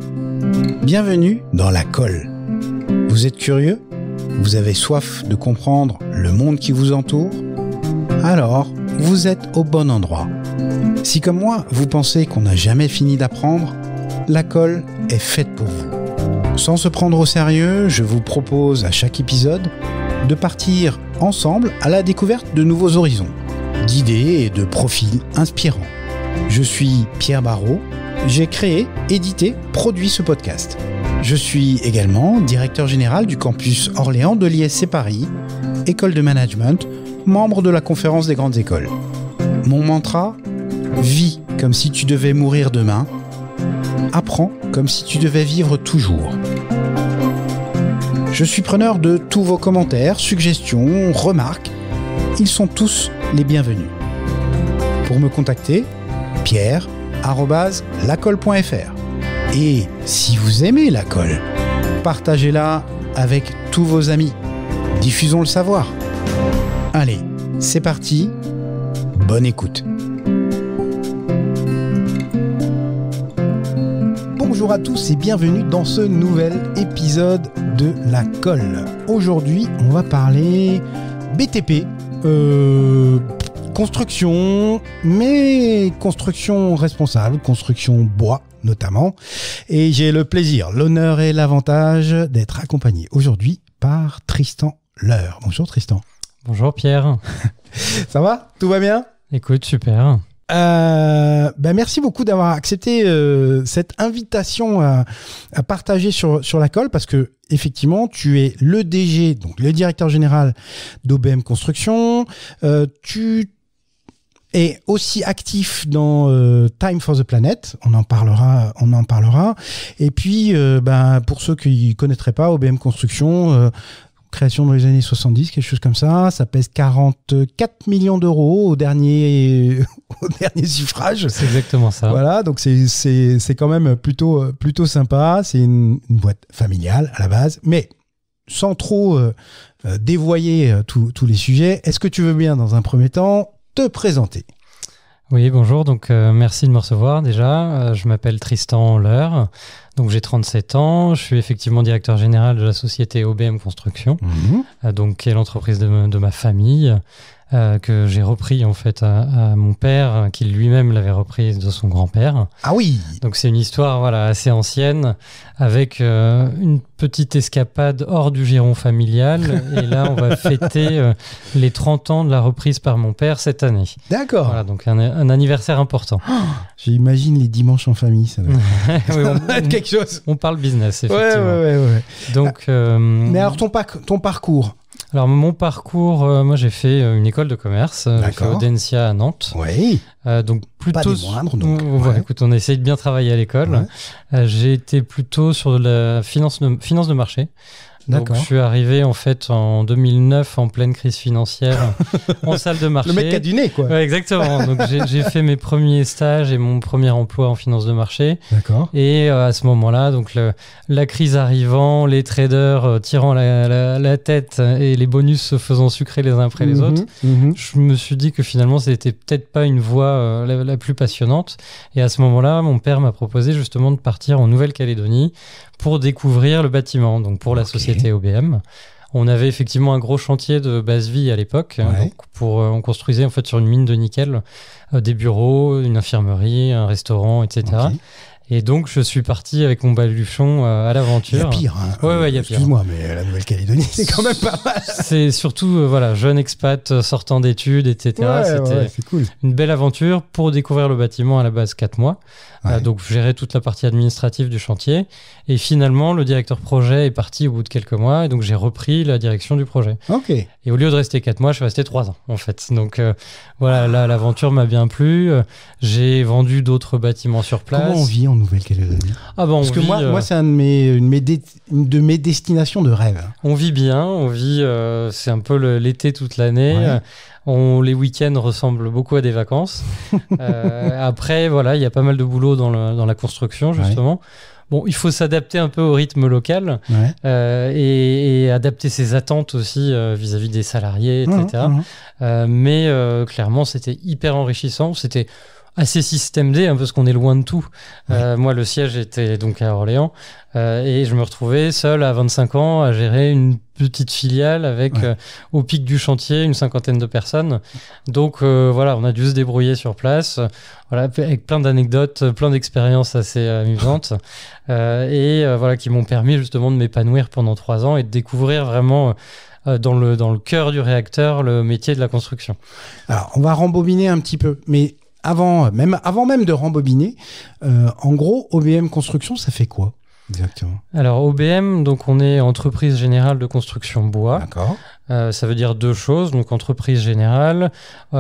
Bienvenue dans La Colle. Vous êtes curieux ? Vous avez soif de comprendre le monde qui vous entoure ? Alors, vous êtes au bon endroit. Si comme moi, vous pensez qu'on n'a jamais fini d'apprendre, La Colle est faite pour vous. Sans se prendre au sérieux, je vous propose à chaque épisode de partir ensemble à la découverte de nouveaux horizons, d'idées et de profils inspirants. Je suis Pierre Barrault, j'ai créé, édité, produit ce podcast. Je suis également directeur général du campus Orléans de l'ISC Paris, école de management, membre de la conférence des grandes écoles. Mon mantra : vis comme si tu devais mourir demain, apprends comme si tu devais vivre toujours. Je suis preneur de tous vos commentaires, suggestions, remarques. Ils sont tous les bienvenus. Pour me contacter, pierre@lacolle.fr. Et si vous aimez La Colle, partagez-la avec tous vos amis. Diffusons le savoir. Allez, c'est parti. Bonne écoute. Bonjour à tous et bienvenue dans ce nouvel épisode de La Colle. Aujourd'hui, on va parler BTP, construction, mais construction responsable, construction bois notamment. Et j'ai le plaisir, l'honneur et l'avantage d'être accompagné aujourd'hui par Tristan Leur. Bonjour Tristan. Bonjour Pierre. Ça va ? Tout va bien ? Écoute, super. Merci beaucoup d'avoir accepté cette invitation à partager sur La Colle, parce que effectivement tu es le DG, donc le directeur général d'OBM Construction. Tu es aussi actif dans Time for the Planet, on en parlera. Et puis pour ceux qui connaîtraient pas OBM Construction, création dans les années 70, quelque chose comme ça. Ça pèse 44 millions d'euros au dernier suffrage. C'est exactement ça. Voilà, donc c'est quand même plutôt sympa. C'est une boîte familiale à la base, mais sans trop dévoyer tous les sujets. Est-ce que tu veux bien, dans un premier temps, te présenter ? Oui, bonjour. Donc, merci de me recevoir déjà. Je m'appelle Tristan Leur. Donc, j'ai 37 ans. Je suis effectivement directeur général de la société OBM Construction, donc qui est l'entreprise de ma famille, que j'ai repris en fait à mon père, qui lui-même l'avait reprise de son grand-père. Ah oui. Donc, c'est une histoire assez ancienne, avec une petite escapade hors du giron familial. Et là, on va fêter les 30 ans de la reprise par mon père cette année. D'accord. Voilà, donc un anniversaire important. Oh, j'imagine les dimanches en famille, ça doit être quelque chose. On parle business, effectivement. Ouais. Donc, mais alors, ton parcours ? Alors, mon parcours, moi, j'ai fait une école de commerce. J'ai fait Audencia à Nantes. Oui. Donc, plutôt... Pas des moindres, donc. Écoute, on essaye de bien travailler à l'école. Ouais. J'ai été plutôt sur la finance de marché. Donc, je suis arrivé en fait en 2009 en pleine crise financière en salle de marché. Le mec qui a du nez, quoi. Ouais, exactement. Donc, j'ai fait mes premiers stages et mon premier emploi en finance de marché. D'accord. Et à ce moment-là, donc la crise arrivant, les traders tirant la tête et les bonus se faisant sucrer les uns après les autres, je me suis dit que finalement, c'était peut-être pas une voie la plus passionnante. Et à ce moment-là, mon père m'a proposé justement de partir en Nouvelle-Calédonie pour découvrir le bâtiment, donc pour la société OBM. On avait effectivement un gros chantier de base vie à l'époque. Donc on construisait en fait sur une mine de nickel des bureaux, une infirmerie, un restaurant, etc. Et donc, je suis parti avec mon baluchon à l'aventure. Il y a pire. Hein. Ouais, il y a pire. Excuse-moi, mais la Nouvelle-Calédonie, c'est quand même pas mal. C'est surtout, jeune expat sortant d'études, etc. C'est cool. Une belle aventure pour découvrir le bâtiment à la base 4 mois. Donc, gérer toute la partie administrative du chantier. Et finalement, le directeur projet est parti au bout de quelques mois. Et donc, j'ai repris la direction du projet. Ok. Et au lieu de rester 4 mois, je suis resté 3 ans, en fait. Donc, là, l'aventure m'a bien plu. J'ai vendu d'autres bâtiments sur place. Comment on vit en Nouvelle-Calédonie ? Parce que moi, c'est une de mes destinations de rêve. On vit bien. C'est un peu l'été toute l'année. Les week-ends ressemblent beaucoup à des vacances. Après, il y a pas mal de boulot dans la construction, justement. Bon, il faut s'adapter un peu au rythme local et adapter ses attentes aussi vis-à-vis des salariés, etc. Mais clairement, c'était hyper enrichissant. C'était assez système D, hein, parce qu'on est loin de tout. Moi, le siège était donc à Orléans, et je me retrouvais seul à 25 ans à gérer une petite filiale avec au pic du chantier une 50aine de personnes. Donc voilà, on a dû se débrouiller sur place, avec plein d'anecdotes, plein d'expériences assez amusantes, voilà, qui m'ont permis justement de m'épanouir pendant 3 ans et de découvrir vraiment dans le cœur du réacteur le métier de la construction. Alors, on va rembobiner un petit peu, mais avant même de rembobiner, en gros, OBM Construction, ça fait quoi exactement? Alors, OBM, donc on est entreprise générale de construction bois. D'accord. Ça veut dire 2 choses. Donc, entreprise générale,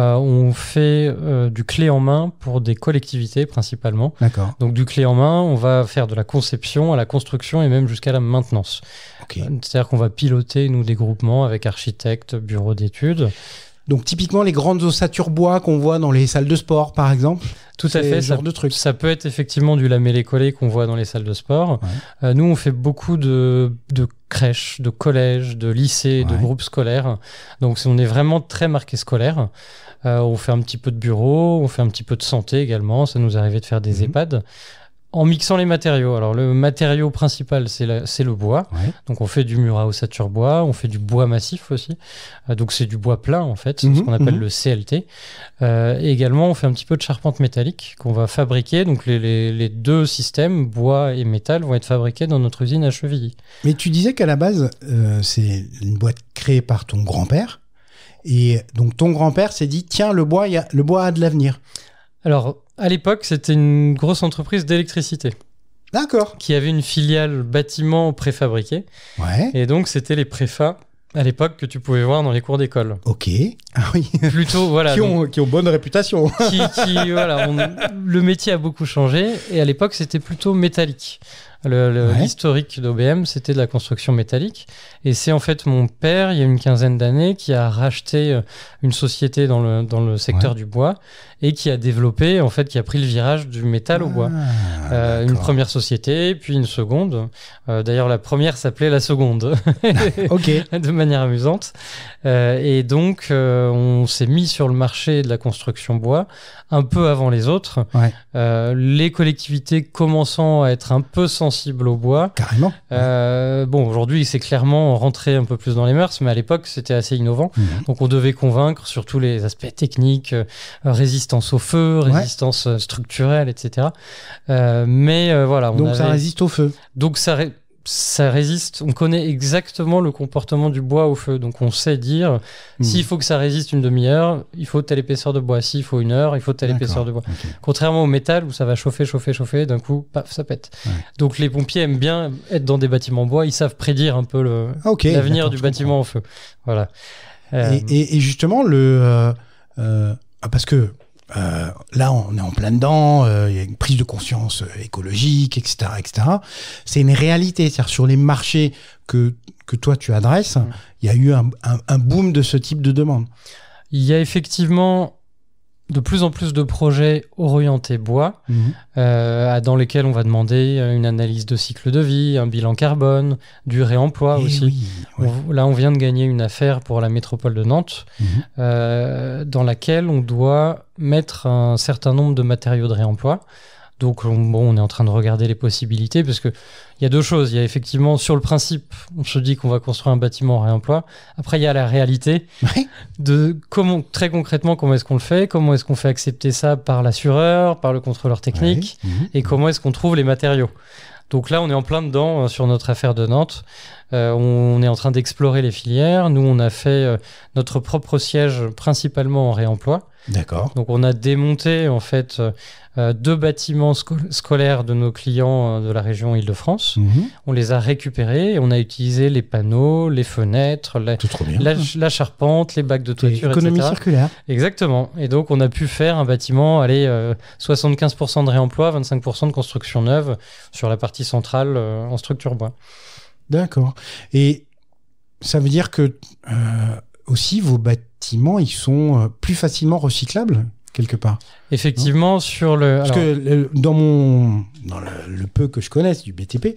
on fait du clé en main pour des collectivités principalement. D'accord. Donc, du clé en main, on va faire de la conception à la construction et même jusqu'à la maintenance. Okay. C'est-à-dire qu'on va piloter, nous, des groupements avec architectes, bureaux d'études. Donc, typiquement, les grandes ossature bois qu'on voit dans les salles de sport, par exemple. Tout à fait, ce genre de truc. Ça peut être effectivement du lamellé-collé qu'on voit dans les salles de sport. Ouais. Nous, on fait beaucoup de crèches, de collèges, de lycées, de groupes scolaires. Donc, on est vraiment très marqué scolaire. On fait un petit peu de bureau, on fait un petit peu de santé également. Ça nous arrivait de faire des EHPAD. En mixant les matériaux. Alors, le matériau principal, c'est le bois. Ouais. Donc, on fait du mur à ossature bois. On fait du bois massif aussi. Donc, c'est du bois plein, en fait. C'est ce qu'on appelle le CLT. Et également, on fait un petit peu de charpente métallique qu'on va fabriquer. Donc, les 2 systèmes, bois et métal, vont être fabriqués dans notre usine à Chevilly. Mais tu disais qu'à la base, c'est une boîte créée par ton grand-père. Et donc, ton grand-père s'est dit, tiens, le bois a de l'avenir. Alors, à l'époque, c'était une grosse entreprise d'électricité. D'accord. Qui avait une filiale bâtiment préfabriqué. Ouais. Et donc, c'était les préfats à l'époque que tu pouvais voir dans les cours d'école. Ok. Ah oui. Plutôt, voilà. qui ont bonne réputation. Voilà, le métier a beaucoup changé. Et à l'époque, c'était plutôt métallique. L'historique d'OBM, c'était de la construction métallique. Et c'est en fait mon père, il y a une 15aine d'années, qui a racheté une société dans le secteur du bois et qui a développé, en fait, qui a pris le virage du métal au bois. Une première société, puis une seconde. D'ailleurs, la première s'appelait la seconde. De manière amusante. Et donc, on s'est mis sur le marché de la construction bois un peu avant les autres. Les collectivités commençant à être un peu sensibles au bois. Carrément. Bon, aujourd'hui, c'est clairement rentré un peu plus dans les mœurs, mais à l'époque, c'était assez innovant. Donc, on devait convaincre sur tous les aspects techniques, résistance au feu, résistance structurelle, etc. Mais voilà. Donc, ça résiste au feu. Donc, ça résiste. On connaît exactement le comportement du bois au feu. Donc, on sait dire, s'il faut que ça résiste une demi-heure, il faut telle épaisseur de bois. S'il faut 1 heure, il faut telle épaisseur de bois. Contrairement au métal, où ça va chauffer, d'un coup, paf, ça pète. Donc, les pompiers aiment bien être dans des bâtiments bois. Ils savent prédire un peu l'avenir du bâtiment au feu. Voilà. Et justement, parce que là, on est en plein dedans, il y a une prise de conscience écologique, etc., etc. C'est une réalité. C'est-à-dire, sur les marchés que toi, tu adresses, il y a eu un boom de ce type de demande. Il y a effectivement de plus en plus de projets orientés bois, dans lesquels on va demander une analyse de cycle de vie, un bilan carbone, du réemploi aussi. Là, on vient de gagner une affaire pour la métropole de Nantes, dans laquelle on doit mettre un certain nombre de matériaux de réemploi. Donc, on est en train de regarder les possibilités, parce qu'il y a 2 choses. Il y a effectivement, sur le principe, on se dit qu'on va construire un bâtiment en réemploi. Après, il y a la réalité de très concrètement, comment est-ce qu'on le fait, comment est-ce qu'on fait accepter ça par l'assureur, par le contrôleur technique, et comment est-ce qu'on trouve les matériaux. Donc là, on est en plein dedans sur notre affaire de Nantes. On est en train d'explorer les filières. Nous, on a fait notre propre siège principalement en réemploi. D'accord. Donc, on a démonté en fait 2 bâtiments scolaires de nos clients de la région Île-de-France. On les a récupérés et on a utilisé les panneaux, les fenêtres, la charpente, les bacs de toiture, économie etc. circulaire. Exactement. Et donc, on a pu faire un bâtiment, 75% de réemploi, 25% de construction neuve sur la partie centrale en structure bois. D'accord. Et ça veut dire que aussi vos bâtiments, ils sont plus facilement recyclables ? quelque part. Effectivement, sur le... Parce que dans le peu que je connaisse du BTP,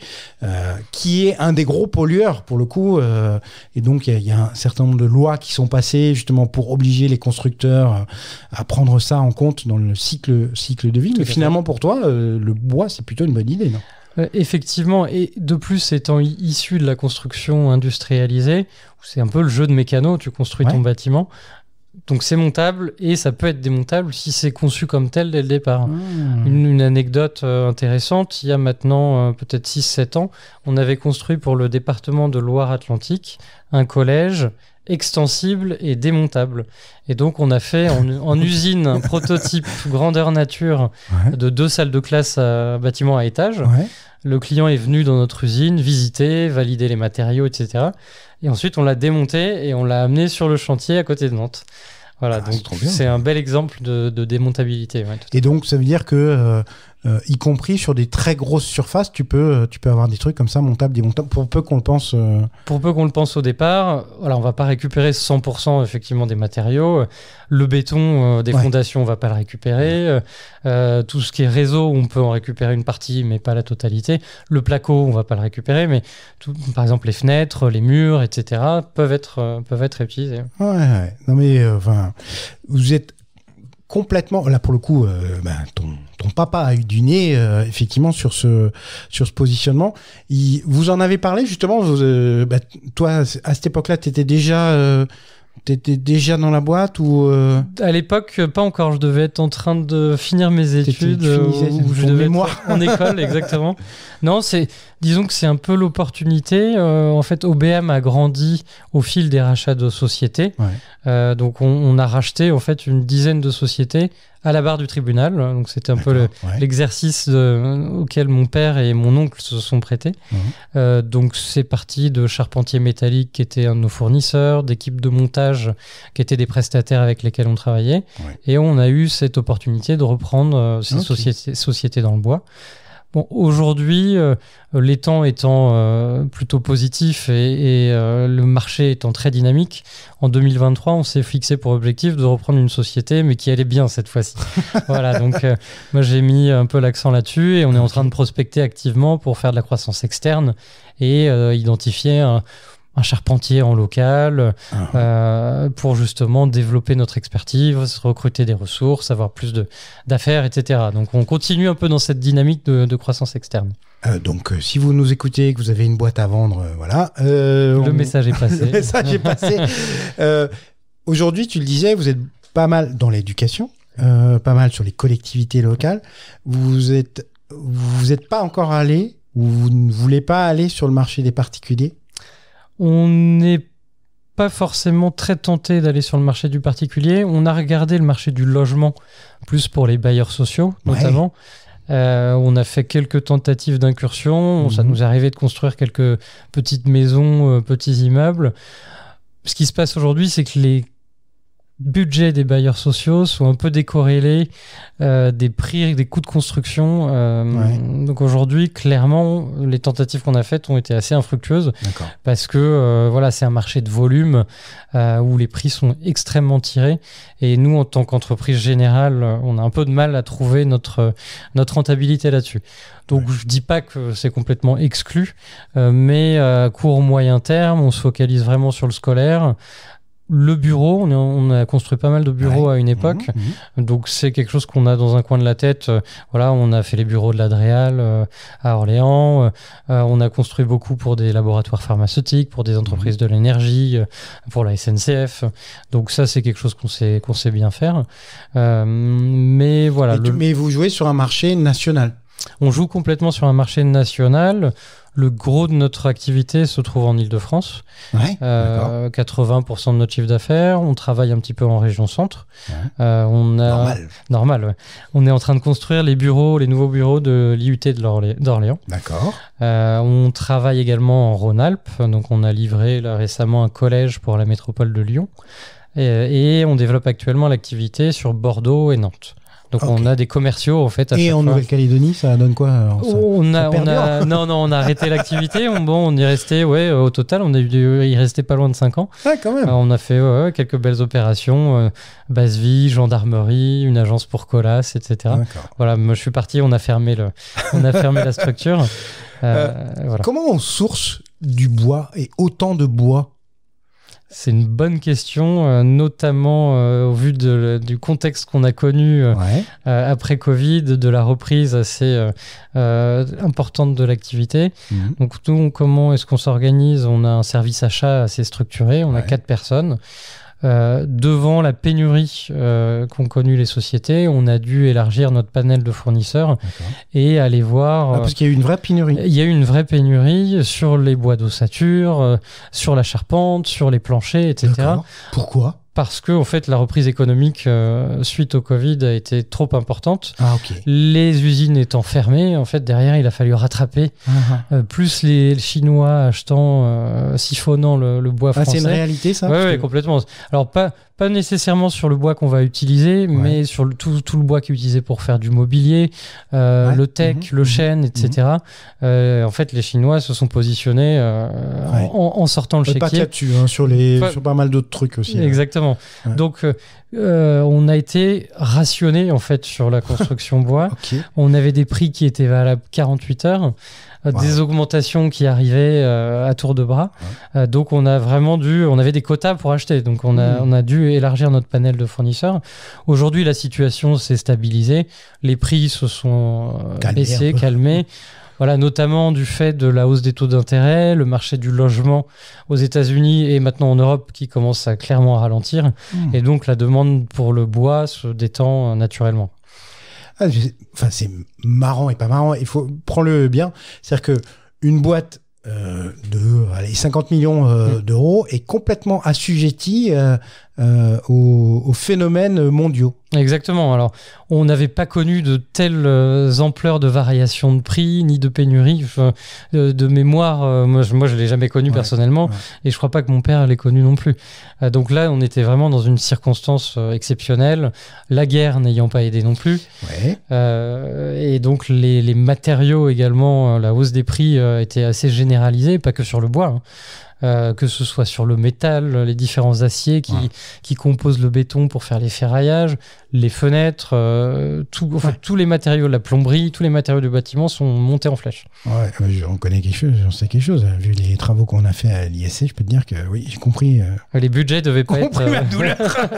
qui est un des gros pollueurs pour le coup, et donc il y a un certain nombre de lois qui sont passées justement pour obliger les constructeurs à prendre ça en compte dans le cycle de vie. Mais finalement pour toi, le bois c'est plutôt une bonne idée, non ? Effectivement, et de plus étant issu de la construction industrialisée, c'est un peu le jeu de mécano, tu construis ton bâtiment, donc c'est montable et ça peut être démontable si c'est conçu comme tel dès le départ. Une anecdote intéressante, il y a maintenant peut-être 6-7 ans, on avait construit pour le département de Loire-Atlantique un collège extensible et démontable. Et donc on a fait en usine un prototype grandeur nature de 2 salles de classe à bâtiment à étage. Le client est venu dans notre usine, visiter, valider les matériaux, etc. Et ensuite on l'a démonté et on l'a amené sur le chantier à côté de Nantes. Voilà, donc c'est un bel exemple de démontabilité. Et donc ça veut dire que y compris sur des très grosses surfaces, tu peux avoir des trucs comme ça, montables, démontables, pour peu qu'on le pense. Pour peu qu'on le pense au départ, voilà, on va pas récupérer 100% effectivement des matériaux. Le béton des fondations, on va pas le récupérer. Tout ce qui est réseau, on peut en récupérer une partie, mais pas la totalité. Le placo, on va pas le récupérer, mais par exemple les fenêtres, les murs, etc. peuvent être utilisés. Ouais. Non mais vous êtes complètement là pour le coup. Ton papa a eu du nez effectivement sur ce positionnement. Vous en avez parlé justement. Toi à cette époque-là, t'étais déjà dans la boîte ou À l'époque, pas encore. Je devais être en train de finir mes études. Je devais être en école, exactement. Non, disons que c'est un peu l'opportunité. En fait, OBM a grandi au fil des rachats de sociétés. Donc, on a racheté en fait une dizaine de sociétés à la barre du tribunal. Donc, c'était un peu l'exercice auquel mon père et mon oncle se sont prêtés. Donc, c'est parti de Charpentier Métallique, qui était un de nos fournisseurs, d'équipes de montage, qui étaient des prestataires avec lesquels on travaillait. Et on a eu cette opportunité de reprendre ces sociétés dans le bois. Bon, aujourd'hui, les temps étant plutôt positifs et le marché étant très dynamique, en 2023, on s'est fixé pour objectif de reprendre une société, mais qui allait bien cette fois-ci. Voilà, donc moi j'ai mis un peu l'accent là-dessus et on est en train de prospecter activement pour faire de la croissance externe et identifier un charpentier en local pour justement développer notre expertise, recruter des ressources, avoir plus d'affaires, etc. Donc on continue un peu dans cette dynamique de croissance externe. Donc si vous nous écoutez et que vous avez une boîte à vendre, voilà. Le message est passé. Le message est passé. Aujourd'hui, tu le disais, vous êtes pas mal dans l'éducation, pas mal sur les collectivités locales. Vous êtes pas encore allé, ou vous ne voulez pas aller sur le marché des particuliers ? On n'est pas forcément très tenté d'aller sur le marché du particulier. On a regardé le marché du logement, plus pour les bailleurs sociaux, notamment. On a fait quelques tentatives d'incursion. Ça nous est arrivé de construire quelques petites maisons, petits immeubles. Ce qui se passe aujourd'hui, c'est que les budgets des bailleurs sociaux sont un peu décorrélés des prix, des coûts de construction. Donc aujourd'hui, clairement, les tentatives qu'on a faites ont été assez infructueuses parce que c'est un marché de volume où les prix sont extrêmement tirés. Et nous, en tant qu'entreprise générale, on a un peu de mal à trouver notre rentabilité là-dessus. Donc je dis pas que c'est complètement exclu, mais à court moyen terme, on se focalise vraiment sur le scolaire. Le bureau, on a construit pas mal de bureaux à une époque, donc c'est quelque chose qu'on a dans un coin de la tête. On a fait les bureaux de l'Adréal à Orléans, on a construit beaucoup pour des laboratoires pharmaceutiques, pour des entreprises de l'énergie, pour la SNCF. Donc ça, c'est quelque chose qu'on sait bien faire. Mais voilà. Mais vous jouez sur un marché national. On joue complètement sur un marché national. Le gros de notre activité se trouve en Île-de-France. 80% de notre chiffre d'affaires. On travaille un petit peu en région centre. Normal. On est en train de construire les nouveaux bureaux de l'IUT d'Orléans. D'accord. On travaille également en Rhône-Alpes. Donc, on a livré récemment un collège pour la métropole de Lyon. Et on développe actuellement l'activité sur Bordeaux et Nantes. Donc on a des commerciaux en fait. Et en Nouvelle-Calédonie, ça donne quoi alors, on a arrêté l'activité. On y restait, au total, il restait pas loin de 5 ans. Ah, quand même. On a fait quelques belles opérations, base vie, gendarmerie, une agence pour Colas, etc. D'accord. Voilà, moi je suis parti, on a fermé la structure. Voilà. Comment on source du bois et autant de bois ? C'est une bonne question, notamment au vu du contexte qu'on a connu après Covid, de la reprise assez importante de l'activité. Donc nous, comment est-ce qu'on s'organise ? On a un service achat assez structuré, on a 4 personnes. Devant la pénurie qu'ont connue les sociétés, on a dû élargir notre panel de fournisseurs et aller voir... parce qu'il y a eu une vraie pénurie. Il y a eu une vraie pénurie sur les bois d'ossature, sur la charpente, sur les planchers, etc. D'accord. Pourquoi ? Parce que en fait, la reprise économique suite au Covid a été trop importante. Ah, ok. Les usines étant fermées, en fait, derrière, il a fallu rattraper. Plus les Chinois achetant, siphonnant le bois français. C'est une réalité, ça ? Oui, complètement. Alors, pas nécessairement sur le bois qu'on va utiliser, mais sur tout le bois qui est utilisé pour faire du mobilier, le teck, le chêne, etc. En fait, les Chinois se sont positionnés en sortant le chéquier. Pas que là-dessus, sur pas mal d'autres trucs aussi. Exactement. Ouais. Donc, on a été rationné en fait sur la construction bois. On avait des prix qui étaient valables 48 heures. Des augmentations qui arrivaient à tour de bras. Donc, on avait des quotas pour acheter. Donc, on a dû élargir notre panel de fournisseurs. Aujourd'hui, la situation s'est stabilisée. Les prix se sont calmés. Voilà, notamment du fait de la hausse des taux d'intérêt, le marché du logement aux États-Unis et maintenant en Europe qui commence à clairement ralentir. Et donc, la demande pour le bois se détend naturellement. C'est marrant et pas marrant. Il faut prendre-le bien. C'est-à-dire qu'une boîte de 50 millions d'euros est complètement assujettie aux phénomènes mondiaux. Exactement. Alors, on n'avait pas connu de telles ampleurs de variations de prix, ni de pénurie. De mémoire, moi, je ne l'ai jamais connu personnellement, et je ne crois pas que mon père l'ait connu non plus. Donc là, on était vraiment dans une circonstance exceptionnelle, la guerre n'ayant pas aidé non plus. Et donc, les matériaux également, la hausse des prix était assez généralisée, pas que sur le bois, que ce soit sur le métal, les différents aciers qui composent le béton pour faire les ferraillages, les fenêtres, tous les matériaux de la plomberie, tous les matériaux du bâtiment sont montés en flèche. On connaît quelque chose, j'en sais quelque chose. Vu les travaux qu'on a fait à l'ISC, je peux te dire que oui, j'ai compris. Les budgets devaient pas être... ma douleur.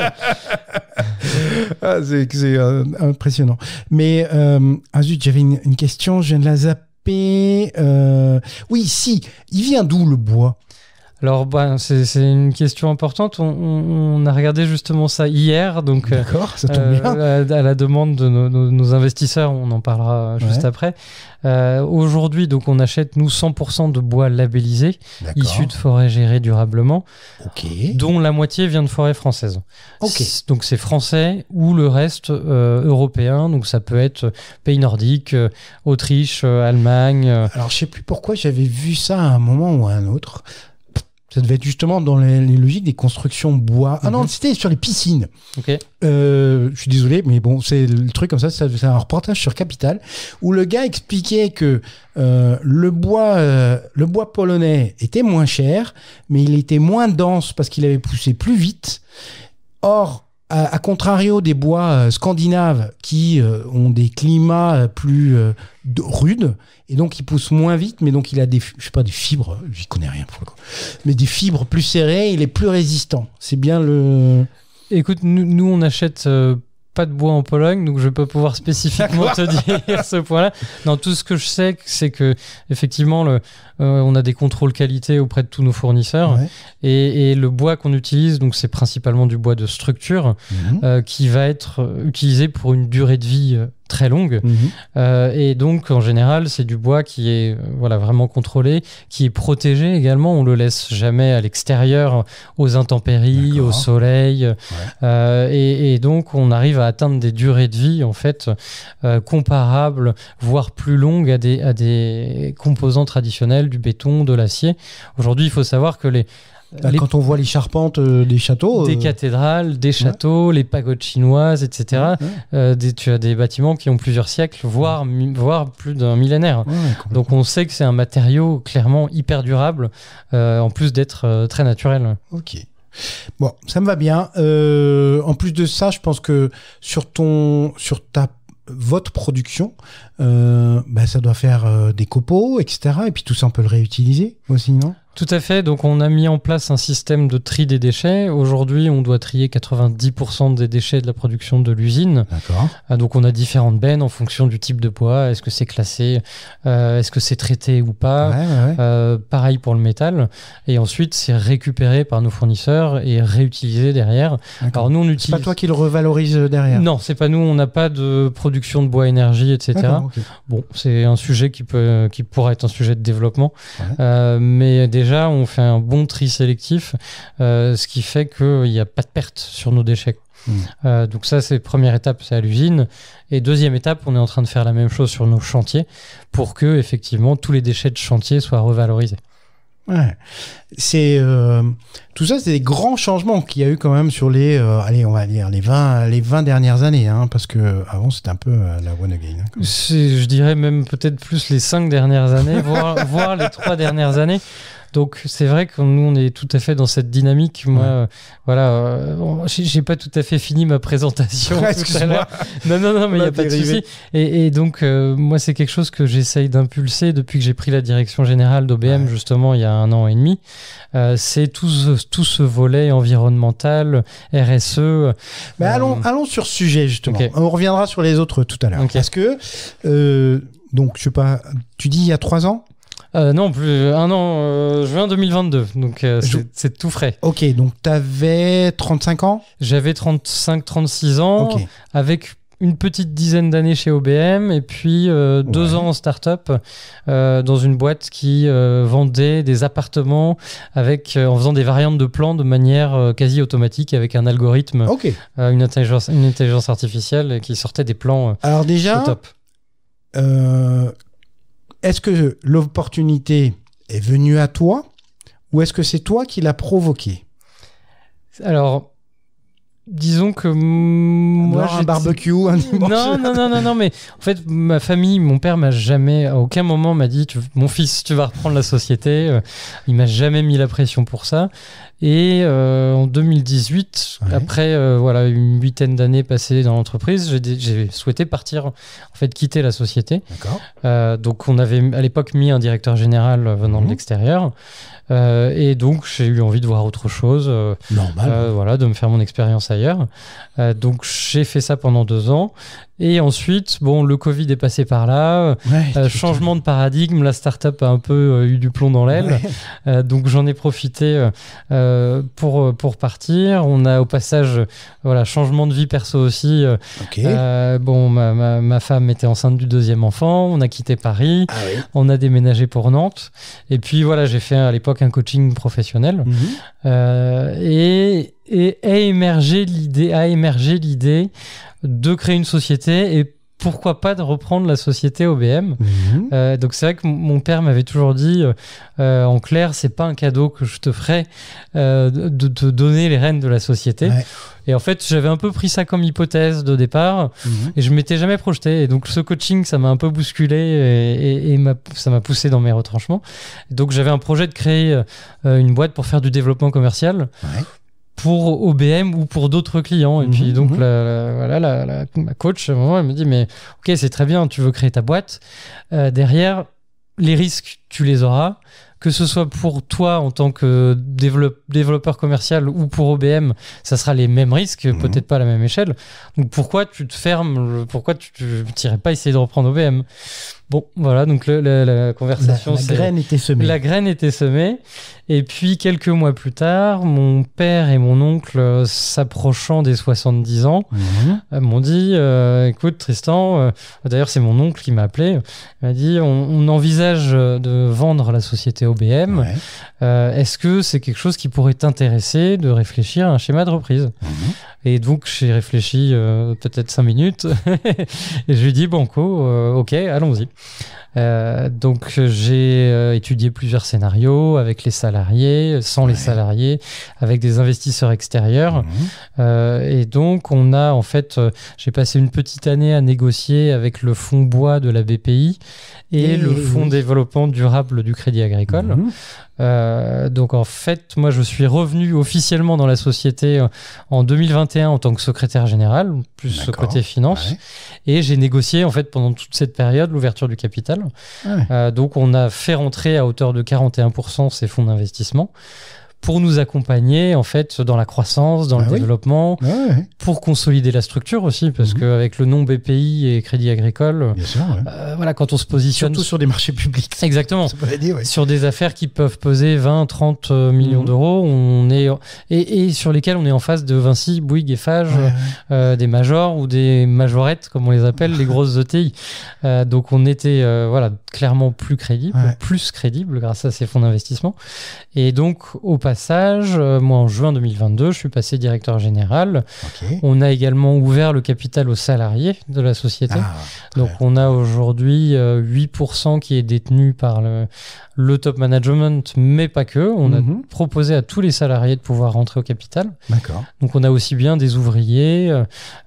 C'est impressionnant. Mais, zut, j'avais une question, je viens de la zapper. Il vient d'où le bois ? Alors, c'est une question importante. On a regardé justement ça hier. Donc, d'accord, ça tombe bien. À la demande de nos investisseurs, on en parlera juste après. Aujourd'hui, donc, on achète, nous, 100% de bois labellisé, issu de forêts gérées durablement, dont la moitié vient de forêts françaises. Donc, c'est français ou le reste européen. Donc, ça peut être pays nordiques, Autriche, Allemagne. Alors, je ne sais plus pourquoi j'avais vu ça à un moment ou à un autre. Ça devait être justement dans les logiques des constructions bois. Ah non, c'était sur les piscines. Je suis désolé, mais bon, c'est le truc comme ça. C'est un reportage sur Capital où le gars expliquait que le bois polonais était moins cher, mais il était moins dense parce qu'il avait poussé plus vite. Or, à contrario des bois scandinaves qui ont des climats plus rudes, et donc il pousse moins vite, mais donc il a des fibres, j'y connais rien pour le coup, mais des fibres plus serrées, il est plus résistant. C'est bien le... Écoute, nous on achète pas de bois en Pologne, donc je vais pas pouvoir spécifiquement te dire ce point-là. Non, tout ce que je sais, c'est que effectivement, on a des contrôles qualité auprès de tous nos fournisseurs, et le bois qu'on utilise, donc c'est principalement du bois de structure, qui va être utilisé pour une durée de vie très longue, et donc en général c'est du bois qui est vraiment contrôlé, qui est protégé également. On le laisse jamais à l'extérieur, aux intempéries, au soleil, et donc on arrive à atteindre des durées de vie en fait comparables, voire plus longues à des composants traditionnels, du béton, de l'acier. Aujourd'hui, il faut savoir que Quand on voit les charpentes des châteaux... Des cathédrales, des châteaux, les pagodes chinoises, etc. Tu as des bâtiments qui ont plusieurs siècles, voire plus d'un millénaire. Donc on sait que c'est un matériau clairement hyper durable, en plus d'être très naturel. Ok. Bon, ça me va bien. En plus de ça, je pense que votre production, ça doit faire des copeaux, etc. Et puis tout ça, on peut le réutiliser aussi, non ? Tout à fait. Donc, on a mis en place un système de tri des déchets. Aujourd'hui, on doit trier 90% des déchets de la production de l'usine. D'accord. Donc, on a différentes bennes en fonction du type de poids. Est-ce que c'est classé ? Est-ce que c'est traité ou pas ? Pareil pour le métal. Et ensuite, c'est récupéré par nos fournisseurs et réutilisé derrière. D'accord. Alors, nous, on utilise... C'est pas toi qui le revalorise derrière ? Non, c'est pas nous. On n'a pas de production de bois énergie, etc. Okay. Bon, c'est un sujet qui pourra être un sujet de développement. Mais déjà, on fait un bon tri sélectif, ce qui fait qu'il n'y a pas de perte sur nos déchets. Donc ça, c'est première étape, c'est à l'usine. Et deuxième étape, on est en train de faire la même chose sur nos chantiers pour que, effectivement, tous les déchets de chantier soient revalorisés. Ouais. Tout ça, c'est des grands changements qu'il y a eu quand même sur les 20 dernières années, hein, parce que avant c'était un peu la one again. Hein, je dirais même peut-être plus les 5 dernières années, voire les 3 dernières années. Donc c'est vrai que nous on est tout à fait dans cette dynamique. Moi, j'ai pas tout à fait fini ma présentation tout à l'heure. Non, mais il y a pas de souci. Et donc moi c'est quelque chose que j'essaye d'impulser depuis que j'ai pris la direction générale d'OBM justement il y a 1 an et demi. C'est tout ce volet environnemental, RSE. Mais allons sur ce sujet justement. Okay. On reviendra sur les autres tout à l'heure. Okay. Parce que donc je sais pas, tu dis il y a 3 ans. Non, plus 1 an, juin 2022, donc c'est tout frais. Ok, donc tu avais 35 ans ? J'avais 35-36 ans, avec une petite dizaine d'années chez OBM, et puis 2 ans en start-up, dans une boîte qui vendait des appartements en faisant des variantes de plans de manière quasi automatique, avec un algorithme, une intelligence artificielle qui sortait des plans. Alors déjà, au top. Est-ce que l'opportunité est venue à toi ou est-ce que c'est toi qui l'as provoquée ? Alors, disons que moi, un barbecue un dimanche. Non, mais en fait, ma famille, mon père m'a jamais, à aucun moment m'a dit mon fils, tu vas reprendre la société. Il m'a jamais mis la pression pour ça. Et en 2018, après une 8aine d'années passées dans l'entreprise, j'ai souhaité partir, en fait, quitter la société. D'accord. Donc on avait à l'époque mis un directeur général venant de l'extérieur. Et donc j'ai eu envie de voir autre chose, normal, de me faire mon expérience ailleurs. Donc j'ai fait ça pendant 2 ans. Et ensuite, le Covid est passé par là, changement de paradigme, la start-up a un peu eu du plomb dans l'aile, donc j'en ai profité pour partir. On a au passage, changement de vie perso aussi. Ma femme était enceinte du 2e enfant, on a quitté Paris, on a déménagé pour Nantes, et puis j'ai fait à l'époque un coaching professionnel, et a émergé l'idée de créer une société et pourquoi pas de reprendre la société OBM. Donc c'est vrai que mon père m'avait toujours dit en clair, c'est pas un cadeau que je te ferai de te donner les rênes de la société. Et en fait, j'avais un peu pris ça comme hypothèse de départ et je m'étais jamais projeté. Et donc ce coaching, ça m'a un peu bousculé et ça m'a poussé dans mes retranchements. Donc j'avais un projet de créer une boîte pour faire du développement commercial. Pour OBM ou pour d'autres clients. Et puis donc ma coach à un moment elle me dit mais ok, c'est très bien, tu veux créer ta boîte, derrière les risques tu les auras, que ce soit pour toi en tant que développeur commercial ou pour OBM, ça sera les mêmes risques, peut-être pas à la même échelle. Donc pourquoi tu te fermes, pourquoi tu n'irais pas essayer de reprendre OBM ? Bon, voilà, donc la conversation... La graine était semée. La graine était semée. Et puis, quelques mois plus tard, mon père et mon oncle, s'approchant des 70 ans, m'ont dit, écoute, Tristan, d'ailleurs, c'est mon oncle qui m'a appelé, il m'a dit, on envisage de vendre la société OBM. Est-ce que c'est quelque chose qui pourrait t'intéresser de réfléchir à un schéma de reprise ? Et donc, j'ai réfléchi peut-être 5 minutes et je lui ai dit, banco, ok, allons-y. Donc j'ai étudié plusieurs scénarios avec les salariés, sans les salariés, avec des investisseurs extérieurs. Et donc on a en fait, j'ai passé une petite année à négocier avec le fonds bois de la BPI et le fonds développement durable du Crédit Agricole. Donc en fait, moi je suis revenu officiellement dans la société en 2021 en tant que secrétaire général, plus côté finance, et j'ai négocié en fait pendant toute cette période l'ouverture du capital. Donc on a fait rentrer à hauteur de 41% ces fonds d'investissement pour nous accompagner en fait dans la croissance, dans le développement, pour consolider la structure aussi, parce qu'avec le nom BPI et Crédit Agricole, bien sûr, voilà, quand on se positionne... Surtout sur des marchés publics. Exactement. Dire, sur des affaires qui peuvent peser 20-30 millions d'euros, on est, et sur lesquelles on est en face de Vinci, Bouygues, Eiffage, des majors ou des majorettes, comme on les appelle, les grosses ETI. Donc on était clairement plus crédible grâce à ces fonds d'investissement. Et donc, au passage, moi, en juin 2022, je suis passé directeur général. On a également ouvert le capital aux salariés de la société. Donc, on a aujourd'hui 8% qui est détenu par le top management, mais pas que. On a proposé à tous les salariés de pouvoir rentrer au capital. Donc, on a aussi bien des ouvriers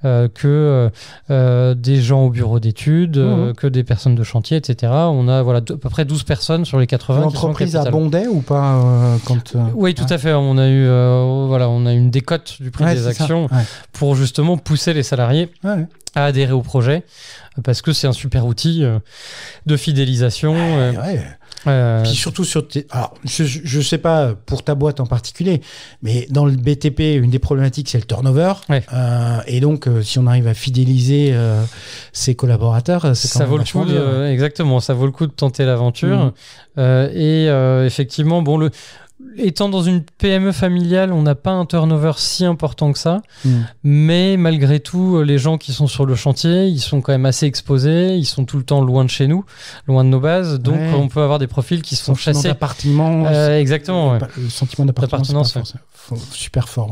que des gens au bureau d'études, que des personnes de chantier, etc. On a à peu près 12 personnes sur les 80 qui sont au capital. L'entreprise abondait ou pas Oui, tout à fait. On a eu une décote du prix des actions pour justement pousser les salariés à adhérer au projet, parce que c'est un super outil de fidélisation. Puis surtout alors, je sais pas pour ta boîte en particulier, mais dans le BTP, une des problématiques, c'est le turnover. Et donc, si on arrive à fidéliser ses collaborateurs, ça vaut le coup exactement, ça vaut le coup de tenter l'aventure. Et effectivement, étant dans une PME familiale, on n'a pas un turnover si important que ça, mais malgré tout, les gens qui sont sur le chantier, ils sont quand même assez exposés, ils sont tout le temps loin de chez nous, loin de nos bases, donc on peut avoir des profils qui sont chassés. D'appartement, exactement. Le sentiment d'appartenance, super fort.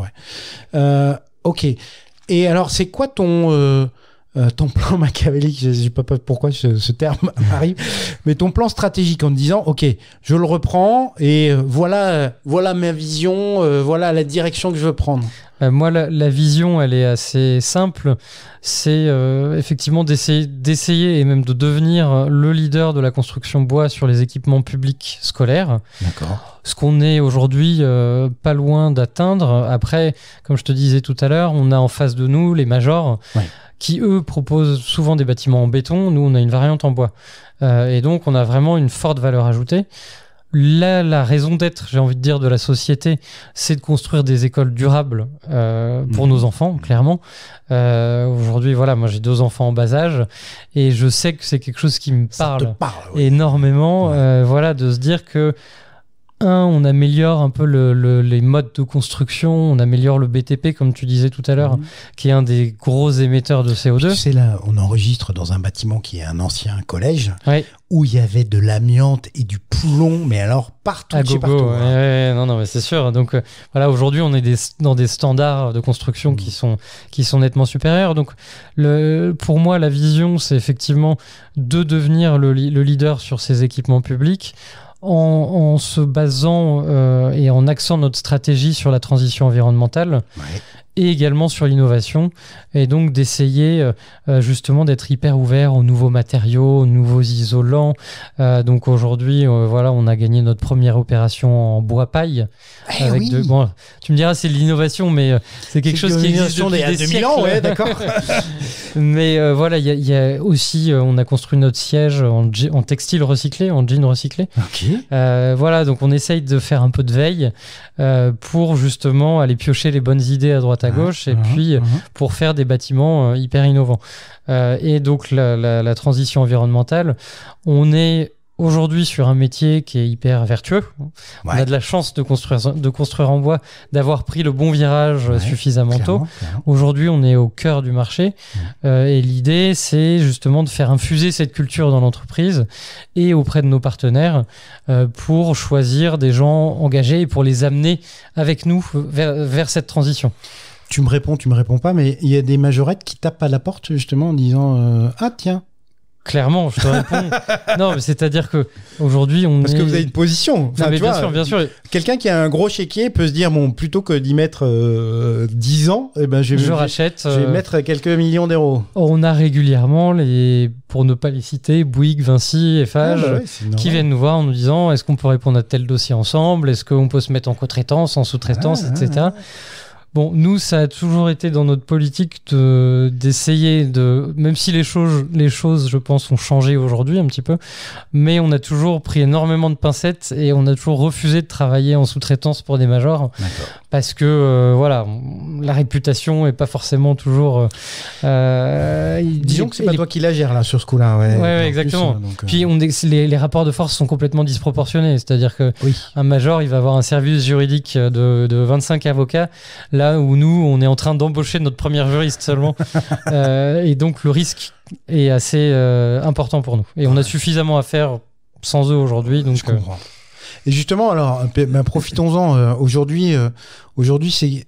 Ok. Et alors, c'est quoi ton plan machiavélique, je ne sais pas pourquoi ce terme arrive, mais ton plan stratégique en te disant, ok, je le reprends et voilà ma vision, voilà la direction que je veux prendre. Moi, la vision, elle est assez simple. C'est effectivement d'essayer et même de devenir le leader de la construction bois sur les équipements publics scolaires. Ce qu'on est aujourd'hui pas loin d'atteindre. Après, comme je te disais tout à l'heure, on a en face de nous les majors qui, eux, proposent souvent des bâtiments en béton. Nous, on a une variante en bois. Et donc, on a vraiment une forte valeur ajoutée. Là, la raison d'être, j'ai envie de dire, de la société, c'est de construire des écoles durables pour nos enfants, clairement. Aujourd'hui, moi, j'ai 2 enfants en bas âge et je sais que c'est quelque chose qui me parle énormément. De se dire que on améliore un peu les modes de construction, on améliore le BTP, comme tu disais tout à l'heure, qui est un des gros émetteurs de CO2. Tu sais, là, on enregistre dans un bâtiment qui est un ancien collège, où il y avait de l'amiante et du plomb, mais alors partout, partout. Non, mais c'est sûr. Donc aujourd'hui, on est dans des standards de construction qui sont nettement supérieurs. Donc pour moi, la vision, c'est effectivement de devenir le leader sur ces équipements publics, en se basant et en axant notre stratégie sur la transition environnementale et également sur l'innovation, et donc d'essayer justement d'être hyper ouvert aux nouveaux matériaux, aux nouveaux isolants. Donc aujourd'hui, on a gagné notre première opération en bois paille. Tu me diras, c'est de l'innovation, mais c'est quelque chose qui existe depuis des 2000 ans, d'accord. Mais il y a aussi, on a construit notre siège en textile recyclé, en jean recyclé. Donc on essaye de faire un peu de veille pour justement aller piocher les bonnes idées à droite à gauche, et puis pour faire des bâtiments hyper innovants. Et donc la transition environnementale, on est aujourd'hui sur un métier qui est hyper vertueux. On a de la chance de construire en bois, d'avoir pris le bon virage suffisamment tôt. Aujourd'hui, on est au cœur du marché. Et l'idée, c'est justement de faire infuser cette culture dans l'entreprise et auprès de nos partenaires pour choisir des gens engagés et pour les amener avec nous vers cette transition. Tu me réponds pas, mais il y a des majorettes qui tapent à la porte justement en disant « Ah tiens, Clairement, je te réponds. Non, mais c'est-à-dire que aujourd'hui, Parce que vous avez une position. Enfin, non, mais bien sûr. Quelqu'un qui a un gros chéquier peut se dire, bon, plutôt que d'y mettre 10 ans, je vais mettre quelques millions d'euros. On a régulièrement, pour ne pas les citer, Bouygues, Vinci, Eiffage, qui viennent nous voir en nous disant, est-ce qu'on peut répondre à tel dossier ensemble? Est-ce qu'on peut se mettre en co-traitance, en sous-traitance, etc. Bon, nous, ça a toujours été dans notre politique d'essayer de... Même si les choses, je pense, ont changé aujourd'hui un petit peu, mais on a toujours pris énormément de pincettes et on a toujours refusé de travailler en sous-traitance pour des majors. Parce que, la réputation n'est pas forcément toujours... Disons que c'est pas toi qui la gère, là, sur ce coup-là. Ouais, exactement. Puis, les rapports de force sont complètement disproportionnés. C'est-à-dire qu'un major, il va avoir un service juridique de 25 avocats, là où nous, on est en train d'embaucher notre premier juriste seulement. Et donc, le risque est assez important pour nous. Et on a suffisamment à faire sans eux aujourd'hui. Donc, je comprends. Et justement, alors, profitons-en. Aujourd'hui, c'est...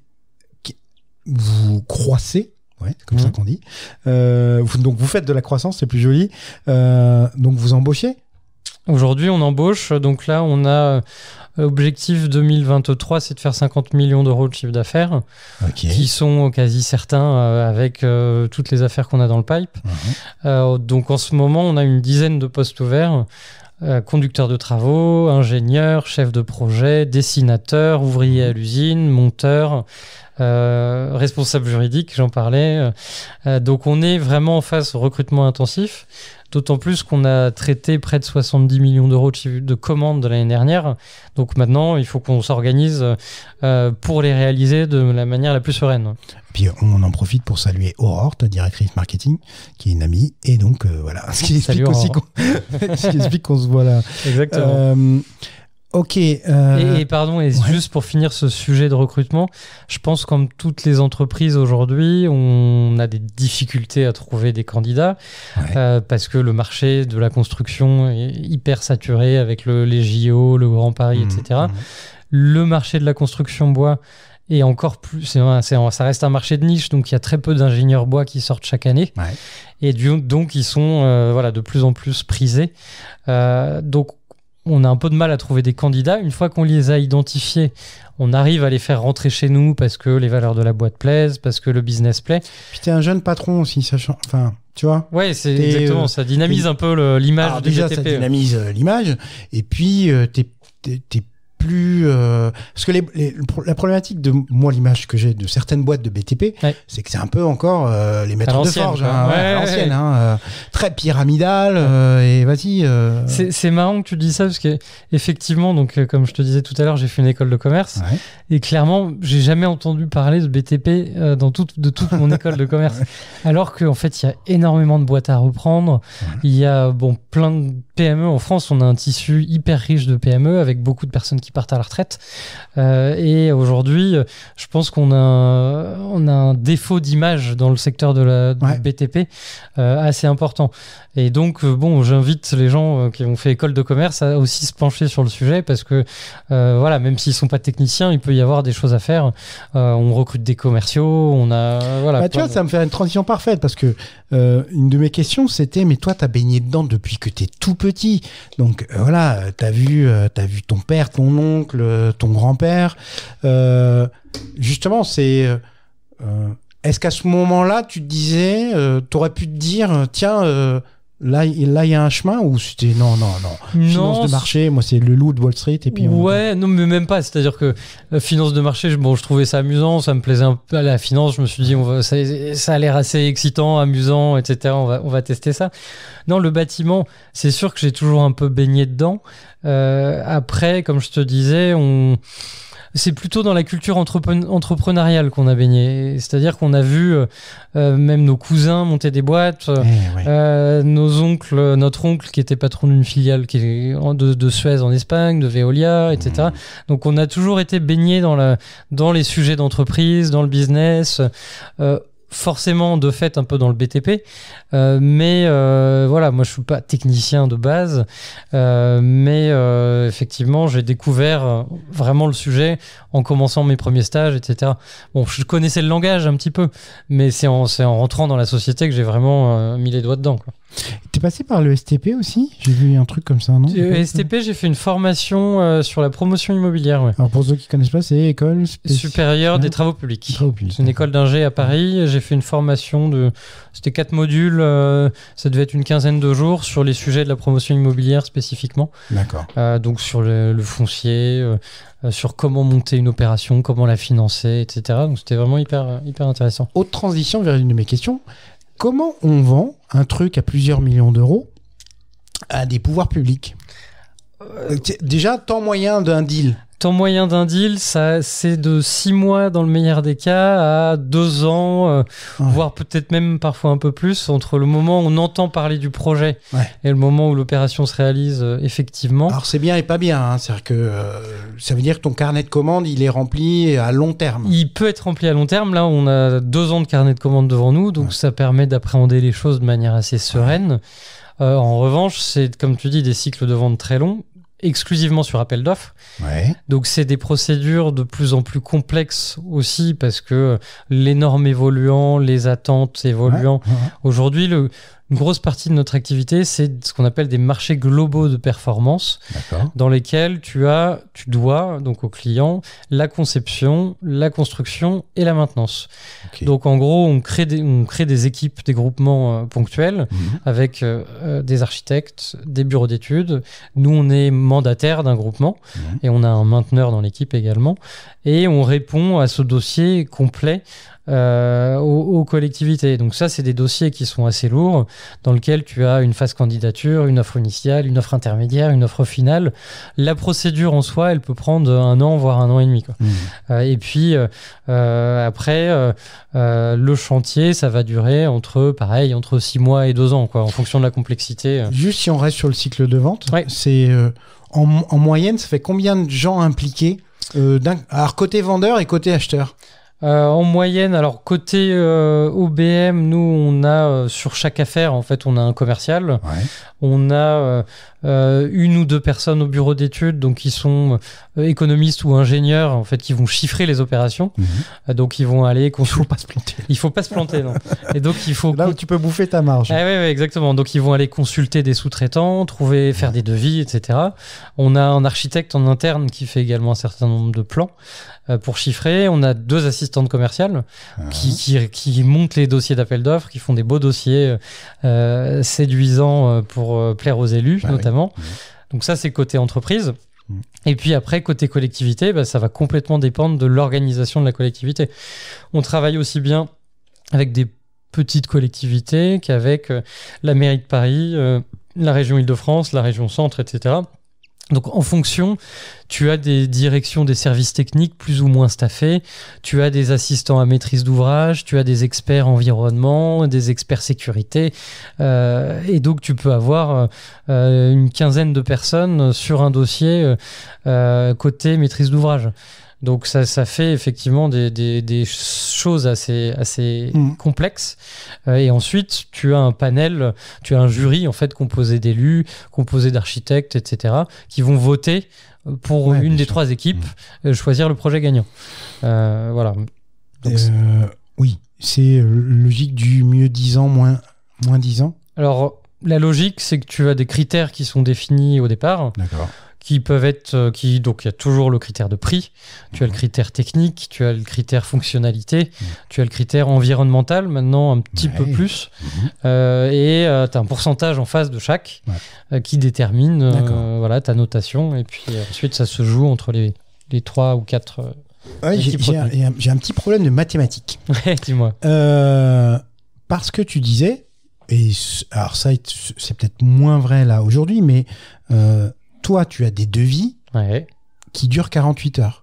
Vous croissez. Ouais, c'est comme ça qu'on dit. Donc, vous faites de la croissance, c'est plus joli. Donc, vous embauchez ? Aujourd'hui, on embauche. Donc là, on a... Objectif 2023, c'est de faire 50 millions d'euros de chiffre d'affaires, qui sont quasi certains avec toutes les affaires qu'on a dans le pipe. Donc en ce moment, on a une dizaine de postes ouverts. Conducteur de travaux, ingénieur, chef de projet, dessinateur, ouvrier à l'usine, monteur, responsable juridique, j'en parlais. Donc on est vraiment en phase recrutement intensif. D'autant plus qu'on a traité près de 70 millions d'euros de commandes de l'année dernière. Donc maintenant, il faut qu'on s'organise pour les réaliser de la manière la plus sereine. Puis on en profite pour saluer Aurore, ta directrice marketing, qui est une amie. Et donc voilà, ce qui explique aussi qu'on se voit là. Exactement. Ok. Et pardon, juste pour finir ce sujet de recrutement, je pense comme toutes les entreprises aujourd'hui, on a des difficultés à trouver des candidats parce que le marché de la construction est hyper saturé avec les JO, le Grand Paris, etc. Le marché de la construction bois est encore plus... ça reste un marché de niche, donc il y a très peu d'ingénieurs bois qui sortent chaque année. Et donc, ils sont de plus en plus prisés. Donc, on a un peu de mal à trouver des candidats. Une fois qu'on les a identifiés, on arrive à les faire rentrer chez nous parce que les valeurs de la boîte plaisent, parce que le business plaît. Puis t'es un jeune patron aussi, sachant... Enfin, tu vois. Ouais, c'est exactement. Ça dynamise un peu l'image du BTP. Déjà, ça dynamise l'image. Et puis, t'es plus... Parce que la problématique de moi, l'image que j'ai de certaines boîtes de BTP, c'est que c'est un peu encore les maîtres de forge. À l'ancienne. Très pyramidal. Et vas-y. C'est marrant que tu dis ça parce qu'effectivement, donc, comme je te disais tout à l'heure, j'ai fait une école de commerce. Et clairement, j'ai jamais entendu parler de BTP de toute mon école de commerce. Alors qu'en fait, il y a énormément de boîtes à reprendre. Il y a plein de PME. En France, on a un tissu hyper riche de PME avec beaucoup de personnes qui partent à la retraite. Et aujourd'hui, je pense qu'on a un défaut d'image dans le secteur du BTP assez important. Et donc, j'invite les gens qui ont fait école de commerce à aussi se pencher sur le sujet parce que, même s'ils ne sont pas techniciens, il peut y avoir des choses à faire. On recrute des commerciaux, on a... tu vois, ça me fait une transition parfaite parce que une de mes questions, c'était, mais toi, tu as baigné dedans depuis que tu es tout petit. Donc, tu as vu ton père, ton oncle, ton grand-père. Justement, c'est... est-ce qu'à ce moment-là, tu te disais, tu aurais pu te dire, tiens... Là, il y a un chemin ou c'était non. Finance de marché, moi, c'est le loup de Wall Street. Et puis non, mais même pas. C'est-à-dire que finance de marché, je trouvais ça amusant, ça me plaisait un peu. La finance, je me suis dit, ça a l'air assez excitant, amusant, etc. On va tester ça. Non, le bâtiment, c'est sûr que j'ai toujours un peu baigné dedans. Après, comme je te disais, c'est plutôt dans la culture entrepreneuriale qu'on a baigné. C'est-à-dire qu'on a vu même nos cousins monter des boîtes, notre oncle qui était patron d'une filiale de Suez en Espagne, de Veolia, etc. Donc on a toujours été baigné dans les sujets d'entreprise, dans le business, forcément de fait un peu dans le BTP, mais moi je suis pas technicien de base, mais effectivement j'ai découvert vraiment le sujet en commençant mes premiers stages, etc. Bon, je connaissais le langage un petit peu, mais c'est en rentrant dans la société que j'ai vraiment mis les doigts dedans, quoi. T'es passé par le STP aussi ? J'ai vu un truc comme ça, non ? STP, j'ai fait une formation sur la promotion immobilière. Ouais. Alors pour ceux qui ne connaissent pas, c'est École supérieure des travaux publics. C'est une école d'ingé à Paris. J'ai fait une formation c'était 4 modules, ça devait être une quinzaine de jours sur les sujets de la promotion immobilière spécifiquement. D'accord. Donc sur le foncier, sur comment monter une opération, comment la financer, etc. Donc c'était vraiment hyper intéressant. Haute transition vers une de mes questions. Comment on vend un truc à plusieurs millions d'euros à des pouvoirs publics ? Déjà, temps moyen d'un deal. Temps moyen d'un deal, ça, c'est de 6 mois dans le meilleur des cas à 2 ans, voire peut-être même parfois un peu plus, entre le moment où on entend parler du projet et le moment où l'opération se réalise effectivement. Alors c'est bien et pas bien, hein. C'est-à-dire que ça veut dire que ton carnet de commandes, il est rempli à long terme. Il peut être rempli à long terme. Là, on a 2 ans de carnet de commandes devant nous, donc ça permet d'appréhender les choses de manière assez sereine. En revanche, c'est, comme tu dis, des cycles de vente très longs, exclusivement sur appel d'offres. Donc c'est des procédures de plus en plus complexes aussi parce que les normes évoluant, les attentes évoluant. Aujourd'hui, une grosse partie de notre activité, c'est ce qu'on appelle des marchés globaux de performance, dans lesquels tu dois donc au client la conception, la construction et la maintenance. Donc en gros, on crée des équipes, des groupements ponctuels avec des architectes, des bureaux d'études. Nous, on est mandataire d'un groupement et on a un mainteneur dans l'équipe également. Et on répond à ce dossier complet aux collectivités. Donc ça, c'est des dossiers qui sont assez lourds, dans lesquels tu as une phase candidature, une offre initiale, une offre intermédiaire, une offre finale. La procédure en soi, elle peut prendre 1 an, voire 1 an et demi, quoi. Et puis, après, le chantier, ça va durer entre 6 mois et 2 ans, quoi, en fonction de la complexité. Juste si on reste sur le cycle de vente, c'est en moyenne, ça fait combien de gens impliqués alors côté vendeur et côté acheteur? En moyenne, alors côté OBM, nous on a sur chaque affaire, en fait, on a un commercial. On a 1 ou 2 personnes au bureau d'études, donc qui sont économistes ou ingénieurs, en fait, qui vont chiffrer les opérations. Donc ils vont aller Il faut pas se planter. Il faut pas se planter, non. Et donc il faut là où tu peux bouffer ta marge. Oui, exactement. Donc ils vont aller consulter des sous-traitants, faire des devis, etc. On a un architecte en interne qui fait également un certain nombre de plans pour chiffrer. On a 2 assistantes commerciales qui montent les dossiers d'appel d'offres, qui font des beaux dossiers séduisants pour plaire aux élus, notamment. Donc ça, c'est côté entreprise. Et puis après, côté collectivité, ça va complètement dépendre de l'organisation de la collectivité. On travaille aussi bien avec des petites collectivités qu'avec la mairie de Paris, la région Île-de-France, la région Centre, etc. Donc en fonction, tu as des directions des services techniques plus ou moins staffés, tu as des assistants à maîtrise d'ouvrage, tu as des experts environnement, des experts sécurité, et donc tu peux avoir une quinzaine de personnes sur un dossier côté maîtrise d'ouvrage. Donc ça fait effectivement des choses assez complexes. Et ensuite, tu as un panel, tu as un jury en fait composé d'élus, composé d'architectes, etc., qui vont voter pour une des 3 équipes choisir le projet gagnant. Voilà. Donc, oui, c'est logique du mieux 10 ans, moins 10 ans. Alors, la logique, c'est que tu as des critères qui sont définis au départ. D'accord. Qui peuvent être donc il y a toujours le critère de prix, tu as le critère technique, tu as le critère fonctionnalité, tu as le critère environnemental maintenant un petit peu plus, et tu as un pourcentage en face de chaque qui détermine ta notation, et puis ensuite ça se joue entre les 3 ou 4 j'ai un petit problème de mathématiques. Dis-moi. Parce que tu disais, et alors ça c'est peut-être moins vrai là aujourd'hui, mais toi, tu as des devis qui durent 48 heures.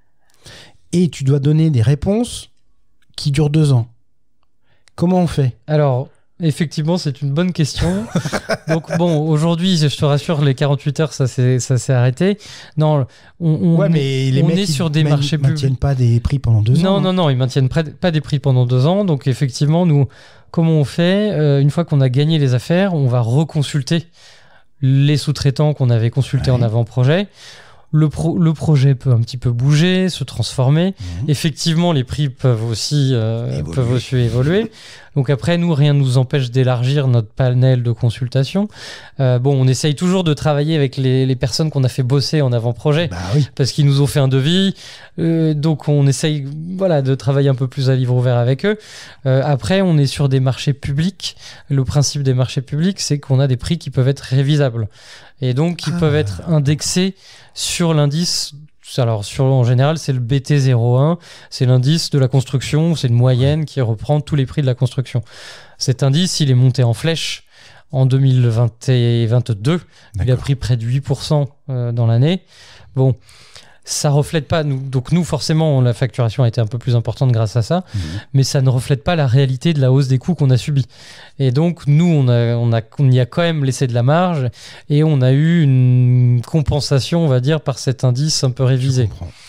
Et tu dois donner des réponses qui durent 2 ans. Comment on fait ? Alors, effectivement, c'est une bonne question. Donc, bon, aujourd'hui, je te rassure, les 48 heures, ça s'est arrêté. Non, mais les mecs, est sur des marchés publics. Ils ne maintiennent pas des prix pendant 2 ans. Non, ils ne maintiennent pas des prix pendant 2 ans. Donc, effectivement, nous, comment on fait ? Une fois qu'on a gagné les affaires, on va reconsulter les sous-traitants qu'on avait consultés en avant-projet. Le projet peut un petit peu bouger, se transformer. Effectivement, les prix peuvent aussi évoluer. Donc après, nous, rien ne nous empêche d'élargir notre panel de consultation. On essaye toujours de travailler avec les personnes qu'on a fait bosser en avant-projet, parce qu'ils nous ont fait un devis. Donc on essaye de travailler un peu plus à livre ouvert avec eux. Après, on est sur des marchés publics. Le principe des marchés publics, c'est qu'on a des prix qui peuvent être révisables. Et donc, qui peuvent être indexés sur l'indice. Alors, en général, c'est le BT01, c'est l'indice de la construction, c'est une moyenne qui reprend tous les prix de la construction. Cet indice, il est monté en flèche en 2022. Il a pris près de 8% dans l'année. Bon, ça reflète pas, donc nous, forcément, la facturation a été un peu plus importante grâce à ça, mais ça ne reflète pas la réalité de la hausse des coûts qu'on a subie. Et donc, nous, on y a quand même laissé de la marge et on a eu une compensation, on va dire, par cet indice un peu révisé.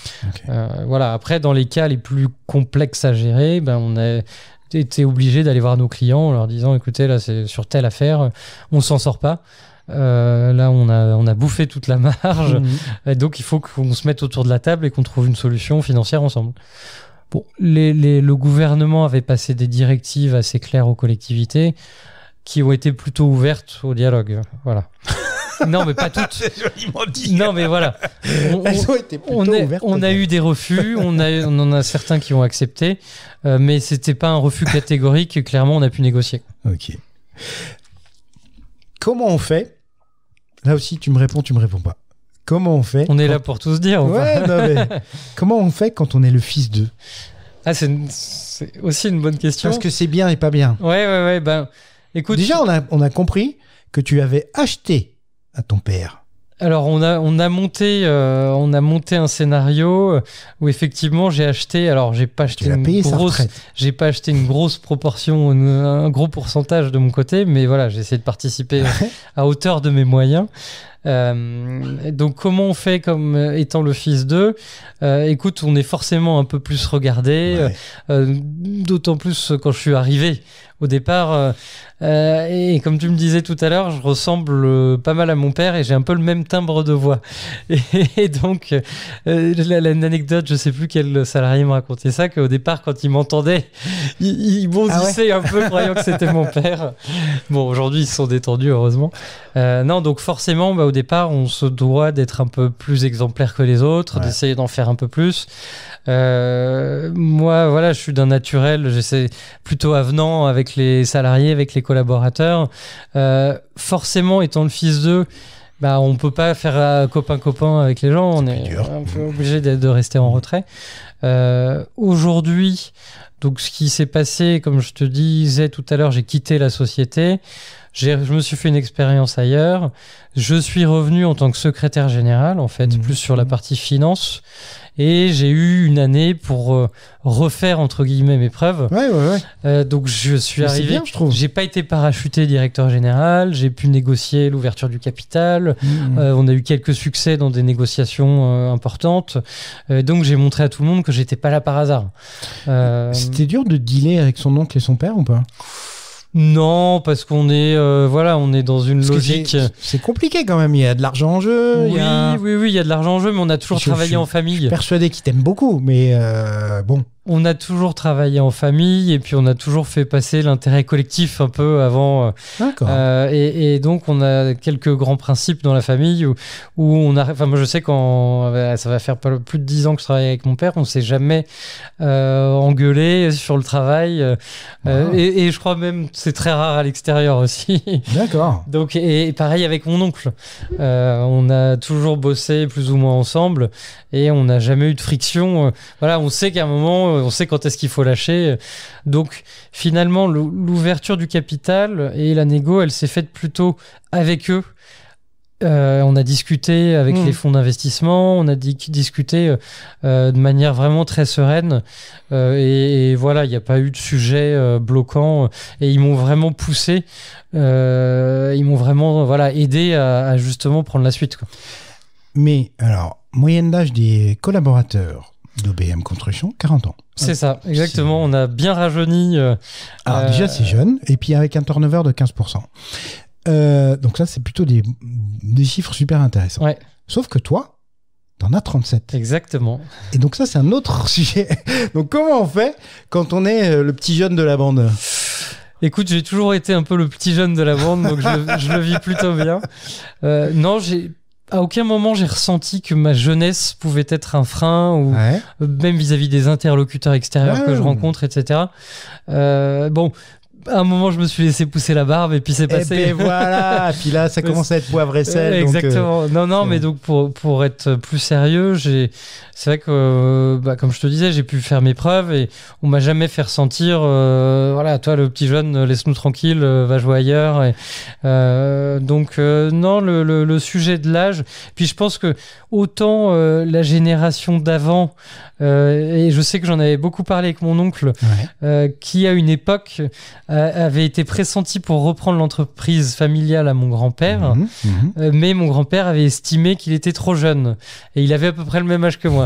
Après, dans les cas les plus complexes à gérer, on a été obligé d'aller voir nos clients en leur disant, écoutez, là, c'est sur telle affaire, on s'en sort pas. Là, on a bouffé toute la marge. Et donc, il faut qu'on se mette autour de la table et qu'on trouve une solution financière ensemble. Bon, le gouvernement avait passé des directives assez claires aux collectivités qui ont été plutôt ouvertes au dialogue. Voilà. Non, mais pas toutes. C'est joliment dit. Non, mais voilà. Elles ont été plutôt ouvertes. On a eu des refus, on en a certains qui ont accepté, mais c'était pas un refus catégorique. Clairement, on a pu négocier. Ok. Comment on fait? Là aussi, tu me réponds pas. Comment on fait? On est là pour tout se dire. Comment on fait quand on est le fils d'eux? Ah, c'est aussi une bonne question. Parce que c'est bien et pas bien. Ouais. Écoute. Déjà, on a compris que tu avais acheté à ton père. Alors, on a monté un scénario où effectivement j'ai acheté. Alors, j'ai pas acheté une grosse proportion, un gros pourcentage de mon côté, mais voilà, j'ai essayé de participer à hauteur de mes moyens. Donc, comment on fait comme étant le fils d'eux? Écoute, on est forcément un peu plus regardé, d'autant plus quand je suis arrivé. Au départ, et comme tu me disais tout à l'heure, je ressemble pas mal à mon père et j'ai un peu le même timbre de voix. Et donc, l'anecdote, je sais plus quel salarié me racontait ça, qu'au départ, quand il m'entendait, il bondissait un peu, croyant que c'était mon père. Bon, aujourd'hui, ils se sont détendus, heureusement. Non, donc forcément, au départ, on se doit d'être un peu plus exemplaire que les autres, d'essayer d'en faire un peu plus. Moi, je suis d'un naturel, j'essaie plutôt avenant avec les salariés, avec les collaborateurs. Forcément, étant le fils d'eux, on peut pas faire copain-copain avec les gens, on est un peu obligé de rester en retrait. Aujourd'hui, donc ce qui s'est passé, comme je te disais tout à l'heure, j'ai quitté la société. Je me suis fait une expérience ailleurs. Je suis revenu en tant que secrétaire général, en fait, plus sur la partie finance. Et j'ai eu une année pour refaire, entre guillemets, mes preuves. Donc, je suis arrivé. Bien, je trouve. J'ai pas été parachuté directeur général. J'ai pu négocier l'ouverture du capital. On a eu quelques succès dans des négociations importantes. Donc, j'ai montré à tout le monde que j'étais pas là par hasard. C'était dur de dealer avec son oncle et son père ou pas? Non, parce qu'on est, on est dans une logique. C'est compliqué quand même. Il y a de l'argent en jeu. Oui, il y a de l'argent en jeu, mais on a toujours travaillé en famille. Je suis persuadé qu'ils t'aiment beaucoup, mais bon. On a toujours travaillé en famille et puis on a toujours fait passer l'intérêt collectif un peu avant. D'accord. Et donc on a quelques grands principes dans la famille où on a. Enfin, moi je sais ça va faire plus de 10 ans que je travaille avec mon père, on s'est jamais engueulé sur le travail. Et je crois même que c'est très rare à l'extérieur aussi. D'accord. Donc et pareil avec mon oncle. On a toujours bossé plus ou moins ensemble et on n'a jamais eu de friction. On sait qu'à un moment. On sait quand est-ce qu'il faut lâcher. Donc, finalement, l'ouverture du capital et la négo, elle s'est faite plutôt avec eux. On a discuté avec les fonds d'investissement, on a discuté de manière vraiment très sereine. Et voilà, il n'y a pas eu de sujet bloquant. Et ils m'ont vraiment poussé. Ils m'ont vraiment aidé à justement prendre la suite, quoi. Mais alors, moyenne d'âge des collaborateurs d'OBM Construction, 40 ans. C'est ça, exactement. On a bien rajeuni. Alors déjà, c'est jeune, et puis avec un turnover de 15%. Donc ça, c'est plutôt des chiffres super intéressants. Ouais. Sauf que toi, t'en as 37. Exactement. Et donc ça, c'est un autre sujet. Donc comment on fait quand on est le petit jeune de la bande ? Écoute, j'ai toujours été un peu le petit jeune de la bande, donc je le vis plutôt bien. Non, à aucun moment j'ai ressenti que ma jeunesse pouvait être un frein, ou même vis-à-vis des interlocuteurs extérieurs que je rencontre, etc. Bon, à un moment je me suis laissé pousser la barbe et puis c'est passé. Et voilà, et puis là ça commence à être poivre et sel. Exactement. Donc, mais donc pour être plus sérieux, c'est vrai que comme je te disais, j'ai pu faire mes preuves et on m'a jamais fait ressentir voilà, toi le petit jeune, laisse-nous tranquille, va jouer ailleurs. Et, donc non, le sujet de l'âge. Puis je pense que autant la génération d'avant, et je sais que j'en avais beaucoup parlé avec mon oncle, qui à une époque avait été pressenti pour reprendre l'entreprise familiale à mon grand-père, mais mon grand-père avait estimé qu'il était trop jeune et il avait à peu près le même âge que moi.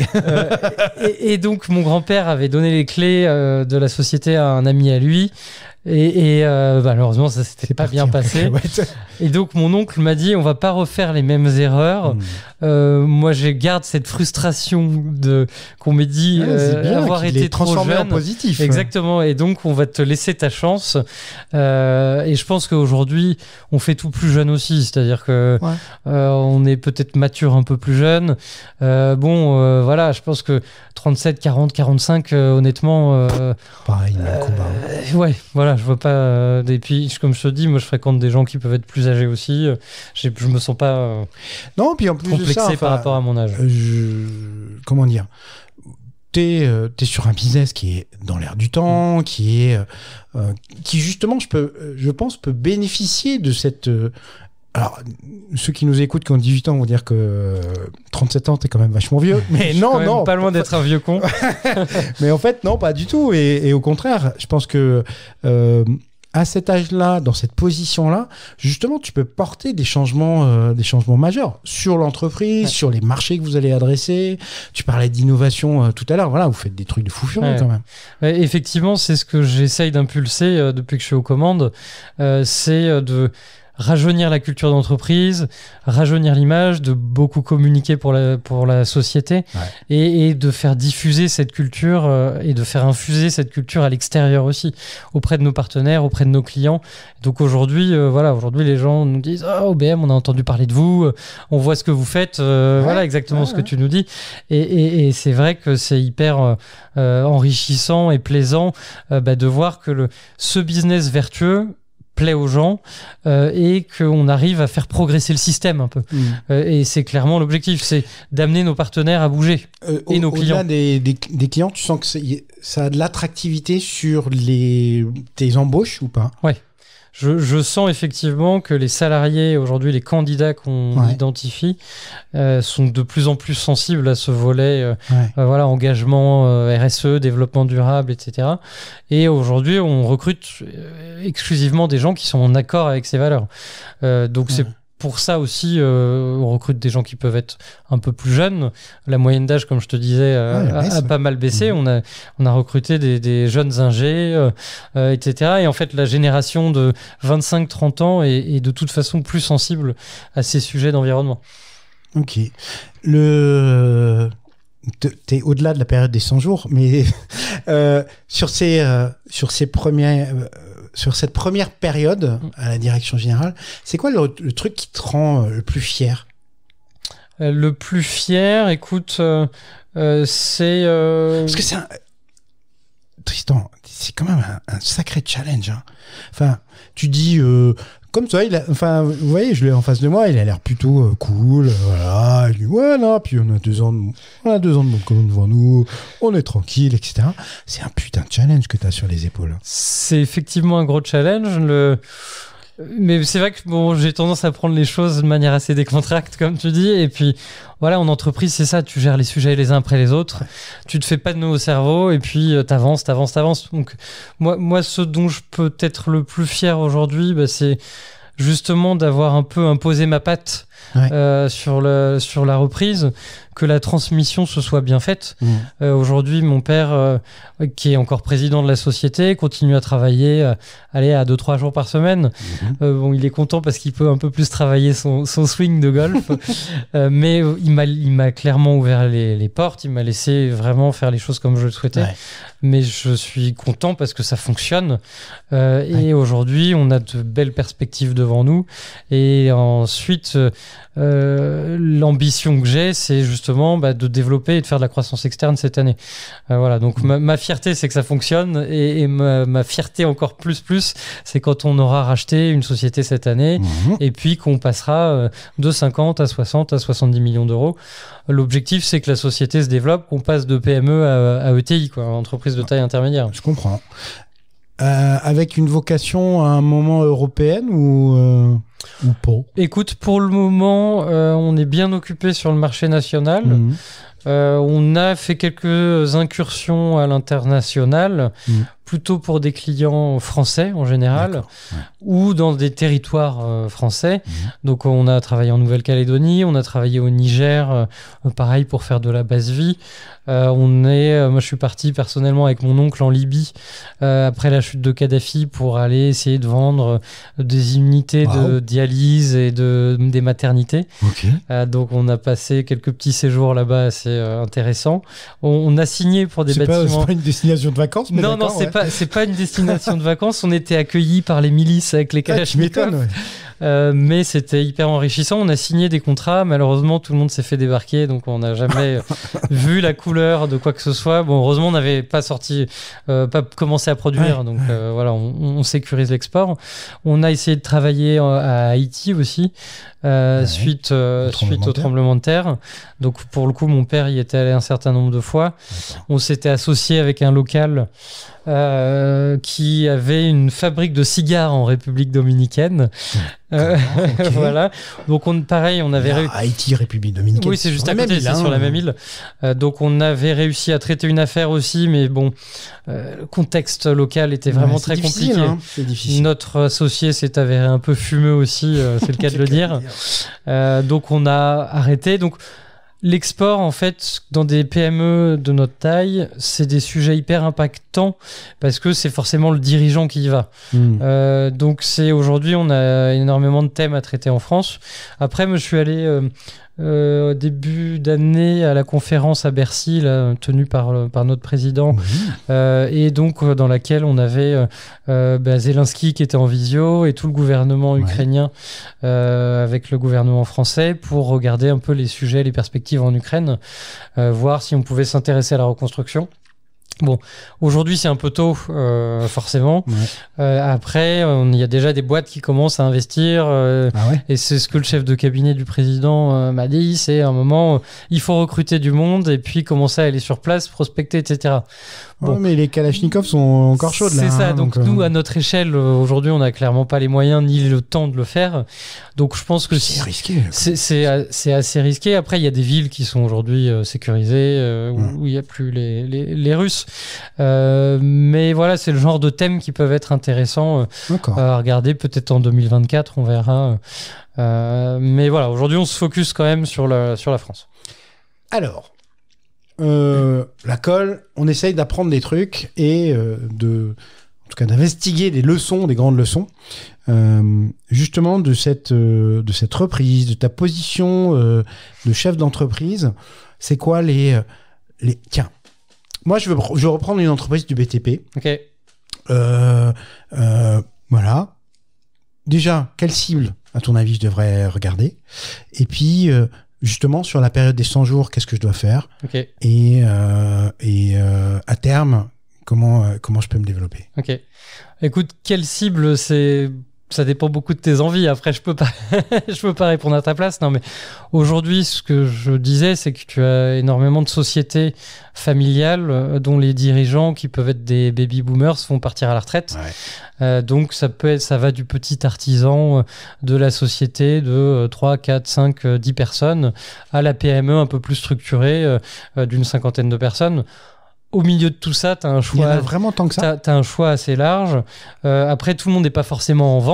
Et donc mon grand-père avait donné les clés de la société à un ami à lui. Et malheureusement, ça s'était pas bien passé. Et donc, mon oncle m'a dit, on va pas refaire les mêmes erreurs. Moi, je garde cette frustration qu'on m'ait dit avoir été trop jeune. En positif. Exactement. Et donc, on va te laisser ta chance. Et je pense qu'aujourd'hui, on fait tout plus jeune aussi. C'est-à-dire que on est peut-être mature un peu plus jeune. Voilà, je pense que 37, 40, 45, honnêtement... pareil, même combat. Ouais, voilà, je vois pas... et puis, comme je te dis, moi, je fréquente des gens qui peuvent être plus âgés aussi. Je me sens pas non, puis en plus complexé par rapport à mon âge. Comment dire, t'es sur un business qui est dans l'air du temps, qui justement, je pense, peut bénéficier de cette... Alors, ceux qui nous écoutent qui ont 18 ans vont dire que 37 ans, t'es quand même vachement vieux. Mais non. Pas loin d'être un vieux con. Mais en fait, non, pas du tout. Et au contraire, je pense que à cet âge-là, dans cette position-là, justement, tu peux porter des changements majeurs sur l'entreprise, sur les marchés que vous allez adresser. Tu parlais d'innovation tout à l'heure. Voilà, vous faites des trucs de fou furieux quand même. Effectivement, c'est ce que j'essaye d'impulser depuis que je suis aux commandes. C'est de rajeunir la culture d'entreprise, rajeunir l'image, de beaucoup communiquer pour la société et de faire diffuser cette culture et de faire infuser cette culture à l'extérieur aussi, auprès de nos partenaires, auprès de nos clients. Donc aujourd'hui, les gens nous disent « Oh, OBM, on a entendu parler de vous, on voit ce que vous faites. » Voilà exactement ce que tu nous dis. Et c'est vrai que c'est hyper enrichissant et plaisant de voir que ce business vertueux plaît aux gens et qu'on arrive à faire progresser le système un peu. Et c'est clairement l'objectif, c'est d'amener nos partenaires à bouger et nos clients. Au-delà des clients, tu sens que ça a de l'attractivité sur tes embauches ou pas ? Ouais. Je sens effectivement que les salariés, aujourd'hui, les candidats qu'on identifie, sont de plus en plus sensibles à ce volet engagement, RSE, développement durable, etc. Et aujourd'hui, on recrute exclusivement des gens qui sont en accord avec ces valeurs. Donc c'est pour ça aussi, on recrute des gens qui peuvent être un peu plus jeunes. La moyenne d'âge, comme je te disais, a pas mal baissé. On a recruté des jeunes ingés, etc. Et en fait, la génération de 25-30 ans est de toute façon plus sensible à ces sujets d'environnement. Ok. T'es au-delà de la période des 100 jours, mais sur cette première période à la direction générale, c'est quoi le truc qui te rend le plus fier ? Le plus fier, écoute, c'est... Parce que Tristan, c'est quand même un sacré challenge. Hein. Enfin, tu dis... comme toi, vous voyez, je l'ai en face de moi, il a l'air plutôt cool, voilà. Il dit, puis on a 2 ans de bon commun devant nous, on est tranquille, etc. C'est un putain de challenge que tu as sur les épaules. C'est effectivement un gros challenge. Mais c'est vrai que j'ai tendance à prendre les choses de manière assez décontractée, comme tu dis. Et puis, voilà, en entreprise, c'est ça, tu gères les sujets les uns après les autres. Tu te fais pas de nœuds au cerveau et puis t'avances. Donc, moi, ce dont je peux être le plus fier aujourd'hui, c'est justement d'avoir un peu imposé ma patte sur la reprise, que la transmission se soit bien faite. Aujourd'hui, mon père, qui est encore président de la société, continue à travailler à 2-3 jours par semaine. Bon, il est content parce qu'il peut un peu plus travailler son swing de golf. Mais il m'a clairement ouvert les portes. Il m'a laissé vraiment faire les choses comme je le souhaitais. Ouais. Mais je suis content parce que ça fonctionne. Et aujourd'hui, on a de belles perspectives devant nous. Et ensuite, l'ambition que j'ai, c'est justement de développer et de faire de la croissance externe cette année. Voilà, donc ma fierté, c'est que ça fonctionne, et ma fierté encore plus, c'est quand on aura racheté une société cette année, et puis qu'on passera de 50 à 60 à 70 millions d'euros. L'objectif, c'est que la société se développe, qu'on passe de PME à ETI, quoi, entreprise de taille intermédiaire. Je comprends. Avec une vocation à un moment européenne ou pas? Écoute, pour le moment, on est bien occupé sur le marché national. On a fait quelques incursions à l'international, plutôt pour des clients français en général, ou dans des territoires français. Donc on a travaillé en Nouvelle-Calédonie, on a travaillé au Niger, pareil pour faire de la basse vie. Moi je suis parti personnellement avec mon oncle en Libye après la chute de Kadhafi pour aller essayer de vendre des unités de dialyse et des maternités. Donc on a passé quelques petits séjours là-bas assez intéressants. On a signé pour des bâtiments... C'est pas une destination de vacances, mais non, c'est pas une destination de vacances. On était accueillis par les milices avec les Kalachnikov. Mais c'était hyper enrichissant. On a signé des contrats. Malheureusement, tout le monde s'est fait débarquer, donc on n'a jamais vu la couleur de quoi que ce soit. Bon, heureusement, on n'avait pas commencé à produire, donc voilà, on sécurise l'export. On a essayé de travailler à Haïti aussi, suite au tremblement de terre. Donc pour le coup, mon père y était allé un certain nombre de fois. On s'était associé avec un local qui avait une fabrique de cigares en République dominicaine. Voilà. Donc on avait Haïti, République dominicaine. Oui, c'est juste à côté, c'est sur la même île. Donc on avait réussi à traiter une affaire aussi, mais bon, le contexte local était vraiment très compliqué. C'est difficile. Notre associé s'est avéré un peu fumeux aussi, c'est le cas de le dire. Donc on a arrêté. Donc l'export, en fait, dans des PME de notre taille, c'est des sujets hyper impactants parce que c'est forcément le dirigeant qui y va. Donc aujourd'hui, on a énormément de thèmes à traiter en France. Après, moi, je suis allé au début d'année à la conférence à Bercy, là, tenue par notre président, et donc dans laquelle on avait Zelensky qui était en visio et tout le gouvernement ukrainien avec le gouvernement français pour regarder un peu les sujets, les perspectives en Ukraine, voir si on pouvait s'intéresser à la reconstruction. Bon, aujourd'hui c'est un peu tôt, forcément. Après, il y a déjà des boîtes qui commencent à investir, et c'est ce que le chef de cabinet du président m'a dit. C'est un moment, il faut recruter du monde et puis commencer à aller sur place, prospecter, etc. Bon, mais les Kalachnikov sont encore chaudes là. C'est ça. Donc nous, à notre échelle, aujourd'hui, on n'a clairement pas les moyens ni le temps de le faire. Donc je pense que c'est risqué. C'est assez risqué. Après, il y a des villes qui sont aujourd'hui sécurisées où il n'y a plus les Russes. Mais voilà, c'est le genre de thèmes qui peuvent être intéressants à regarder. Peut-être en 2024, on verra. Mais voilà, aujourd'hui, on se focus quand même sur la France. Alors, la colle, on essaye d'apprendre des trucs et en tout cas d'investiguer des leçons, des grandes leçons, justement de cette reprise, de ta position de chef d'entreprise. C'est quoi les tiens, moi je veux reprendre une entreprise du BTP. Voilà. Déjà, quelle cible, à ton avis, je devrais regarder? Et puis justement, sur la période des 100 jours, qu'est-ce que je dois faire? Et à terme, comment je peux me développer? Écoute, quelle cible, ça dépend beaucoup de tes envies. Après, je peux pas répondre à ta place. Non, mais aujourd'hui, ce que je disais, c'est que tu as énormément de sociétés familiales dont les dirigeants, qui peuvent être des baby boomers, vont partir à la retraite. Donc, ça va du petit artisan de la société de 3, 4, 5, 10 personnes à la PME un peu plus structurée d'une 50aine de personnes. Au milieu de tout ça, tu as un choix. Il y en a vraiment tant que ça. Tu as un choix assez large. Après, tout le monde n'est pas forcément en vente.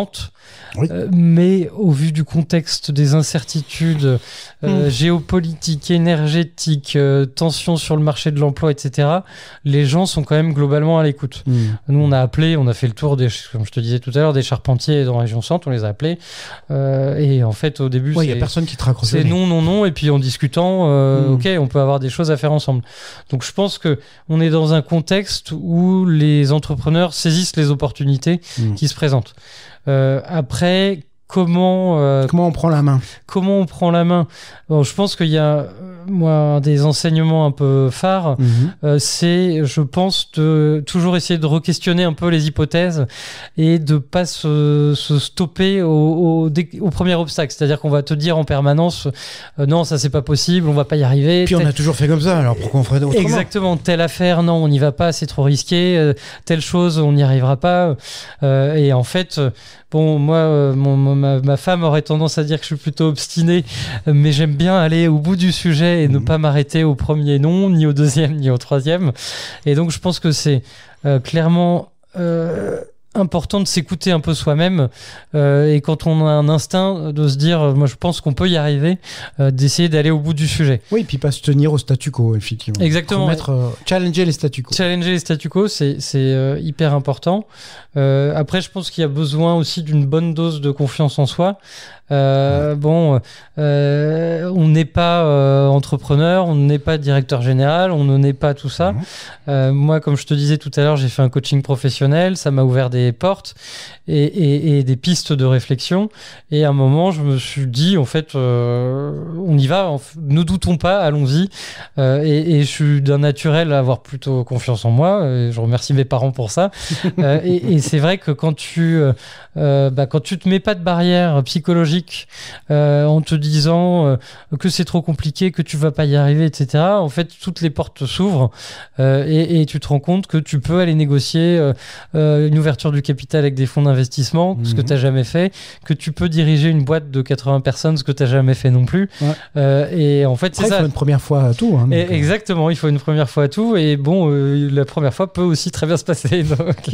Oui. Mais au vu du contexte des incertitudes géopolitiques, énergétiques, tensions sur le marché de l'emploi, etc., les gens sont quand même globalement à l'écoute. Nous, on a fait le tour, comme je te disais tout à l'heure, des charpentiers dans la région centre, on les a appelés. Et en fait, au début, il n'y a personne qui te raccroche. C'est non. Et puis en discutant, ok, on peut avoir des choses à faire ensemble. Donc je pense qu'on est dans un contexte où les entrepreneurs saisissent les opportunités qui se présentent. Après, comment on prend la main? Comment on prend la main? Bon, je pense qu'il y a un des enseignements un peu phares, c'est, je pense, de toujours essayer de re-questionner un peu les hypothèses et de pas se stopper au premier obstacle. C'est-à-dire qu'on va te dire en permanence non, ça c'est pas possible, on va pas y arriver. Puis on a toujours fait comme ça, alors pourquoi on ferait autrement? Exactement, telle affaire, non, on n'y va pas, c'est trop risqué, telle chose, on n'y arrivera pas. Et en fait, bon, moi, ma femme aurait tendance à dire que je suis plutôt obstiné, mais j'aime bien aller au bout du sujet et ne pas m'arrêter au premier non, ni au deuxième, ni au troisième. Et donc, je pense que c'est clairement important de s'écouter un peu soi-même et quand on a un instinct de se dire, moi je pense qu'on peut y arriver, d'essayer d'aller au bout du sujet. Oui, et puis pas se tenir au statu quo, effectivement. Exactement. Challenger les statu quo. Challenger les statu quo, c'est hyper important. Après, je pense qu'il y a besoin aussi d'une bonne dose de confiance en soi. On n'est pas entrepreneur, on n'est pas directeur général, on ne n'est pas tout ça. Moi, comme je te disais tout à l'heure, j'ai fait un coaching professionnel, ça m'a ouvert des portes et des pistes de réflexion. Et à un moment, je me suis dit, en fait, on y va, ne doutons pas, allons-y. Et je suis d'un naturel à avoir plutôt confiance en moi. Et je remercie mes parents pour ça. Et c'est vrai que quand tu te mets pas de barrière psychologique en te disant que c'est trop compliqué, que tu vas pas y arriver, etc., en fait, toutes les portes s'ouvrent et tu te rends compte que tu peux aller négocier une ouverture du capital avec des fonds d'investissement, ce que tu n'as jamais fait, que tu peux diriger une boîte de 80 personnes, ce que tu n'as jamais fait non plus. Et en fait, après, c'est ça. Il faut une première fois à tout. Exactement, il faut une première fois à tout. Et bon, la première fois peut aussi très bien se passer. Donc...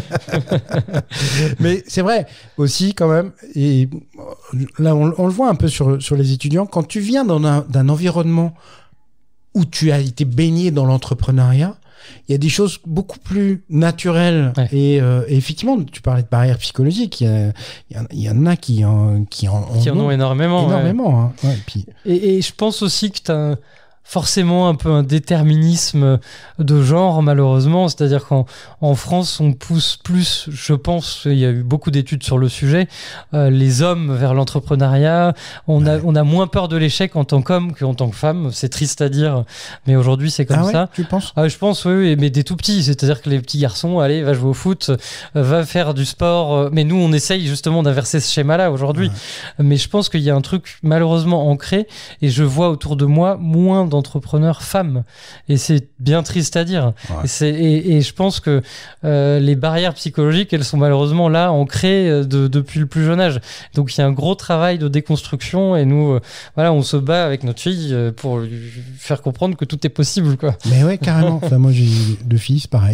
Mais c'est vrai aussi quand même, et là on le voit un peu sur les étudiants, quand tu viens d'un environnement où tu as été baigné dans l'entrepreneuriat, il y a des choses beaucoup plus naturelles. Et effectivement, tu parlais de barrières psychologiques, il y en a qui en ont énormément. Énormément. Ouais. Et je pense aussi que tu as forcément un peu un déterminisme de genre, malheureusement. C'est-à-dire qu'en France, on pousse plus, je pense, il y a eu beaucoup d'études sur le sujet, les hommes vers l'entrepreneuriat. On a moins peur de l'échec en tant qu'homme qu'en tant que femme. C'est triste à dire, mais aujourd'hui, c'est comme ça. Tu penses ? Je pense, oui, mais des tout petits. C'est-à-dire que les petits garçons, allez, va jouer au foot, va faire du sport. Mais nous, on essaye justement d'inverser ce schéma-là aujourd'hui. Mais je pense qu'il y a un truc malheureusement ancré, et je vois autour de moi moins d'entrepreneurs femmes, et c'est bien triste à dire. Et je pense que les barrières psychologiques, elles sont malheureusement là ancrées depuis le plus jeune âge. Donc il y a un gros travail de déconstruction, et nous on se bat avec notre fille pour lui faire comprendre que tout est possible, quoi. Mais ouais, carrément. Enfin, moi j'ai 2 filles, c'est pareil.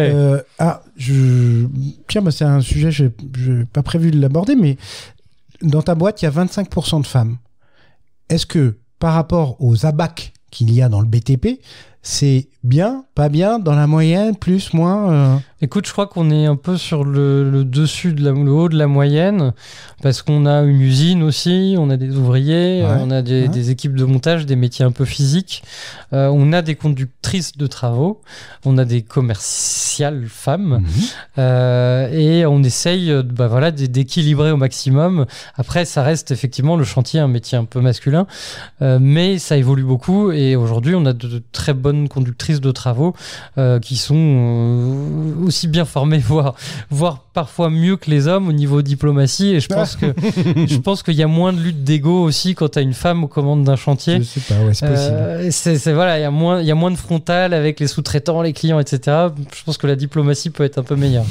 Tiens, c'est un sujet, je n'ai pas prévu de l'aborder, mais dans ta boîte il y a 25% de femmes. Est-ce que par rapport aux abacs qu'il y a dans le BTP, c'est bien, pas bien, dans la moyenne, plus, moins Écoute, je crois qu'on est un peu sur le dessus, le haut de la moyenne, parce qu'on a une usine aussi, on a des ouvriers, on a des équipes de montage, des métiers un peu physiques, on a des conductrices de travaux, on a des commerciales femmes, et on essaye d'équilibrer au maximum. Après, ça reste effectivement le chantier, un métier un peu masculin, mais ça évolue beaucoup, et aujourd'hui, on a de très bonnes conductrices de travaux qui sont aussi bien formés, voire parfois mieux que les hommes au niveau diplomatie. Et je pense qu'il y a moins de lutte d'ego aussi quand tu as une femme aux commandes d'un chantier. Je sais pas, c'est possible. Il y a moins de frontal avec les sous-traitants, les clients, etc. Je pense que la diplomatie peut être un peu meilleure.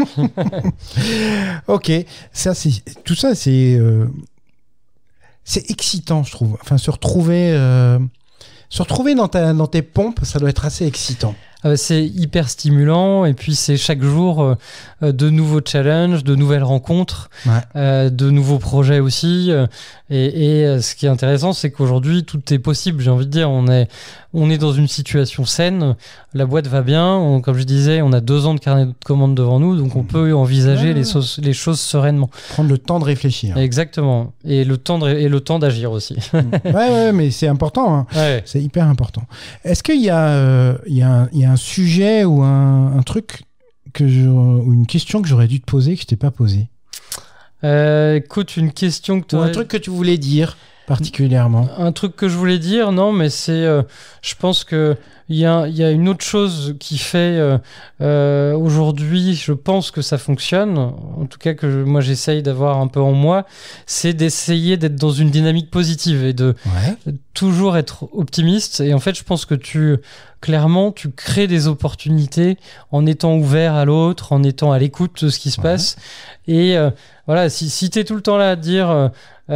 Ok, tout ça, c'est excitant, je trouve. Enfin, se retrouver dans tes pompes, ça doit être assez excitant. C'est hyper stimulant et puis c'est chaque jour de nouveaux challenges, de nouvelles rencontres, de nouveaux projets aussi. Et ce qui est intéressant, c'est qu'aujourd'hui, tout est possible. J'ai envie de dire, on est dans une situation saine. La boîte va bien. Comme je disais, on a 2 ans de carnet de commandes devant nous, donc on peut envisager les choses sereinement. Prendre le temps de réfléchir. Exactement. Et le temps d'agir aussi. ouais, mais c'est important. Hein. Ouais. C'est hyper important. Est-ce qu'il y a un sujet ou un truc ou une question que j'aurais dû te poser que je t'ai pas posée? Écoute, une question que tu ou un truc que tu voulais dire particulièrement. Un truc que je voulais dire, non, mais c'est, je pense que il y a une autre chose qui fait aujourd'hui, je pense que ça fonctionne, en tout cas que moi j'essaye d'avoir un peu en moi, c'est d'essayer d'être dans une dynamique positive et de toujours être optimiste. Et en fait, je pense que clairement, tu crées des opportunités en étant ouvert à l'autre, en étant à l'écoute de ce qui se passe. Et voilà, si tu es tout le temps là à dire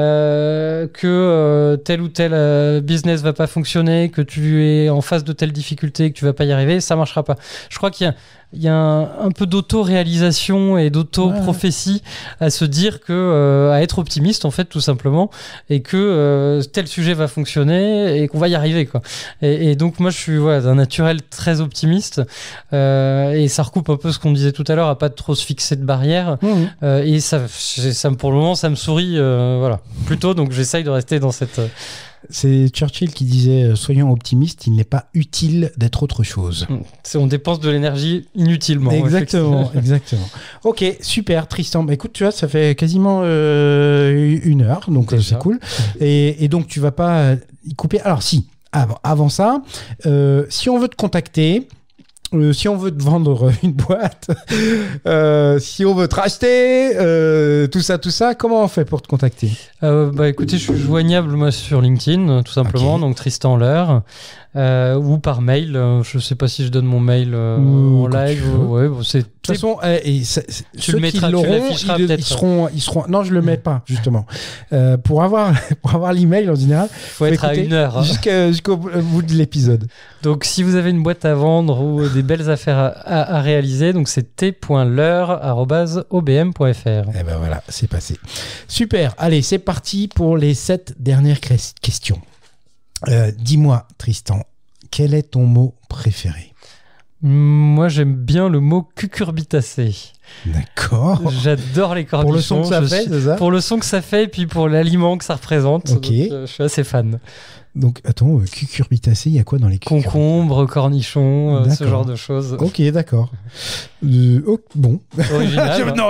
que tel ou tel business va pas fonctionner, que tu es en face de telle difficulté, que tu vas pas y arriver, ça marchera pas. Je crois qu'il y a un peu d'auto-réalisation et d'auto-prophétie à se dire que à être optimiste en fait tout simplement, et que tel sujet va fonctionner et qu'on va y arriver quoi. Et donc moi je suis d'un naturel très optimiste, et ça recoupe un peu ce qu'on disait tout à l'heure, à pas trop se fixer de barrières. Et ça pour le moment ça me sourit plutôt, donc j'essaye de rester dans cette... C'est Churchill qui disait soyons optimistes, il n'est pas utile d'être autre chose. On dépense de l'énergie inutilement. Exactement. Ok, super Tristan. Bah, écoute, tu vois, ça fait quasiment 1 heure, donc c'est cool. Et donc tu vas pas y couper. Alors si, avant ça, si on veut te contacter, si on veut te vendre une boîte, si on veut te racheter, tout ça, comment on fait pour te contacter? Écoutez, je suis joignable moi sur LinkedIn, tout simplement, donc Tristan Leur, ou par mail. Je sais pas si je donne mon mail en live. De toute façon, tu le mettras, tu l'afficheras peut-être. Ils seront. Non, je le mets pas justement. Pour avoir l'email en général, faut être à 1 heure jusqu'au bout de l'épisode. Donc, si vous avez une boîte à vendre ou des belles affaires à réaliser, donc c'est t.leur@obm.fr. Et ben voilà, c'est passé. Super. Allez, c'est parti pour les 7 dernières questions. Dis-moi, Tristan, quel est ton mot préféré? Moi, j'aime bien le mot cucurbitacé. D'accord. J'adore les cornichons. Pour le son que ça fait, c'est ça? Pour le son que ça fait et puis pour l'aliment que ça représente. Ok. Donc, je suis assez fan. Donc, attends, cucurbitacé, il y a quoi dans les cucurbitacées? Concombre, cornichons, ce genre de choses. Ok, d'accord. Bon. Original. Non,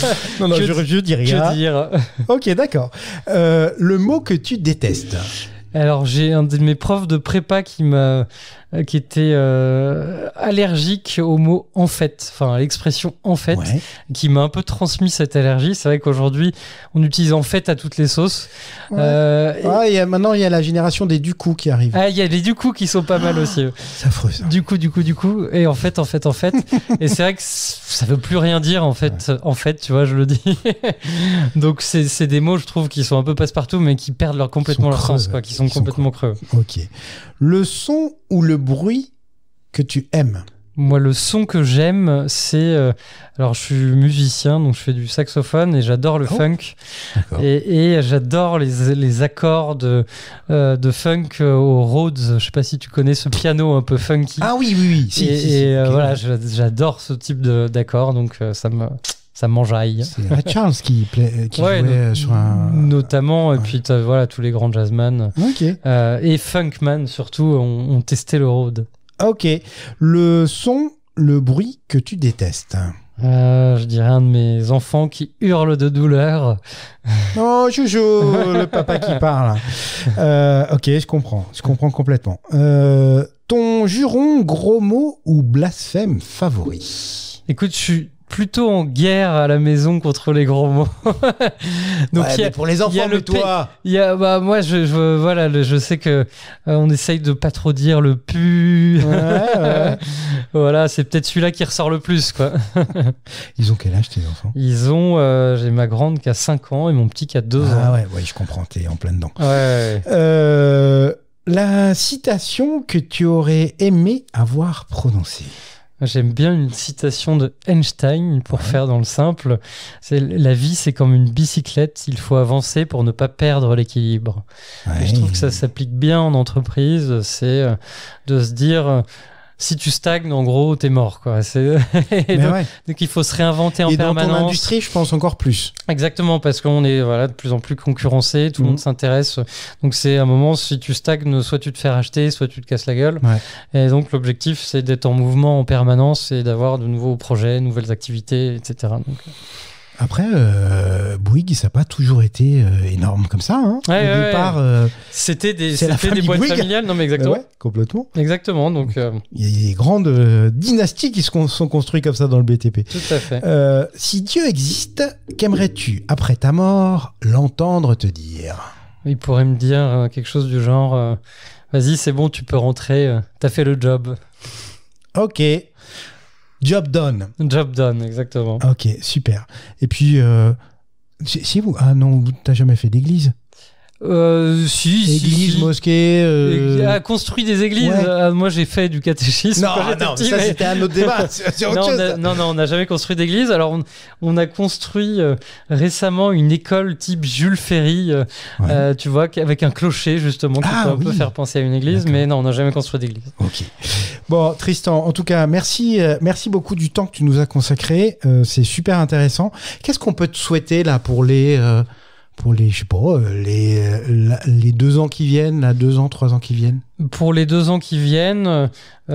je dis rien. Que dire? Ok, d'accord. Le mot que tu détestes? Alors, j'ai un de mes profs de prépa qui était allergique au mot en fait, enfin à l'expression en fait, qui m'a un peu transmis cette allergie. C'est vrai qu'aujourd'hui, on utilise en fait à toutes les sauces. Maintenant, il y a la génération des du coup qui arrive. Il y a les du coup qui sont pas mal aussi. C'est affreux ça. Du coup. Et en fait. Et c'est vrai que ça veut plus rien dire en fait. En fait, tu vois, je le dis. Donc, c'est des mots, je trouve, qui sont un peu passe-partout, mais qui perdent complètement leur sens, quoi, qui sont complètement creux. Ok. Le son ou le bruit que tu aimes? Moi, le son que j'aime, c'est... alors, je suis musicien, donc je fais du saxophone et j'adore le funk. Et j'adore les accords de funk au Rhodes. Je ne sais pas si tu connais ce piano un peu funky. Ah oui. Voilà, j'adore ce type d'accords, donc ça m'enjaille. C'est Ray Charles qui jouait sur un... Notamment, et puis voilà, tous les grands jazzman. Et funkman, surtout, ont testé le Rhodes. Ok. Le son, le bruit que tu détestes? Je dirais un de mes enfants qui hurle de douleur. Oh, Joujou, le papa qui parle. Ok, je comprends complètement. Ton juron, gros mot ou blasphème favori? Écoute, je suis plutôt en guerre à la maison contre les gros mots. Donc mais pour les enfants, mais toi. Moi, je sais que on essaye de pas trop dire le pu. Voilà, c'est peut-être celui-là qui ressort le plus, quoi. Ils ont quel âge tes enfants? Ils ont, j'ai ma grande qui a 5 ans et mon petit qui a 2 ans. Ah ouais, je comprends. T'es en plein dedans. Ouais. la citation que tu aurais aimé avoir prononcée. J'aime bien une citation de Einstein pour faire dans le simple. C'est la vie, c'est comme une bicyclette. Il faut avancer pour ne pas perdre l'équilibre. Et je trouve que ça s'applique bien en entreprise. C'est de se dire si tu stagnes, en gros, t'es mort, quoi. Donc il faut se réinventer en permanence. Et dans ton industrie, je pense encore plus. Exactement, parce qu'on est de plus en plus concurrencé, tout le monde s'intéresse. Donc c'est un moment, si tu stagnes, soit tu te fais racheter, soit tu te casses la gueule. Ouais. Et donc l'objectif, c'est d'être en mouvement en permanence et d'avoir de nouveaux projets, nouvelles activités, etc. Donc, après, Bouygues, ça n'a pas toujours été énorme comme ça. Hein. Au départ, c'était des boîtes familiales. Non, mais exactement. Ouais, complètement. Exactement. Donc, il y a des grandes dynasties qui sont construites comme ça dans le BTP. Tout à fait. Si Dieu existe, qu'aimerais-tu, après ta mort, l'entendre te dire ? Il pourrait me dire quelque chose du genre vas-y, c'est bon, tu peux rentrer, t'as fait le job. Ok. Job done. Job done, exactement. Ok, super. Et puis, si vous... Ah non, t'as jamais fait d'église ? Église, mosquée. A construit des églises. Ouais. Moi, j'ai fait du catéchisme. Non, ça c'était un autre débat. C'est autre chose. Non, on n'a jamais construit d'église. Alors, on a construit récemment une école type Jules Ferry, tu vois, avec un clocher justement qui peut un peu faire penser à une église. D'accord. Mais non, on n'a jamais construit d'église. Ok. Bon, Tristan, en tout cas, merci beaucoup du temps que tu nous as consacré. C'est super intéressant. Qu'est-ce qu'on peut te souhaiter là pour les je sais pas, les 2 ans qui viennent, là, 2 ans, 3 ans qui viennent? Pour les 2 ans qui viennent,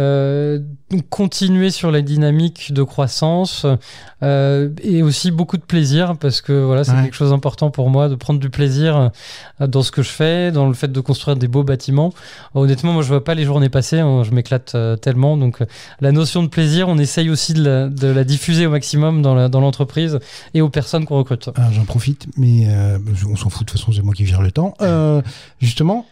continuer sur la dynamique de croissance et aussi beaucoup de plaisir parce que voilà, c'est quelque chose d'important pour moi de prendre du plaisir dans ce que je fais, dans le fait de construire des beaux bâtiments. Honnêtement, moi je vois pas les journées passer, je m'éclate tellement. Donc la notion de plaisir, on essaye aussi de la diffuser au maximum dans l'entreprise et aux personnes qu'on recrute. Alors, j'en profite, mais on s'en fout de toute façon, c'est moi qui gère le temps. Justement,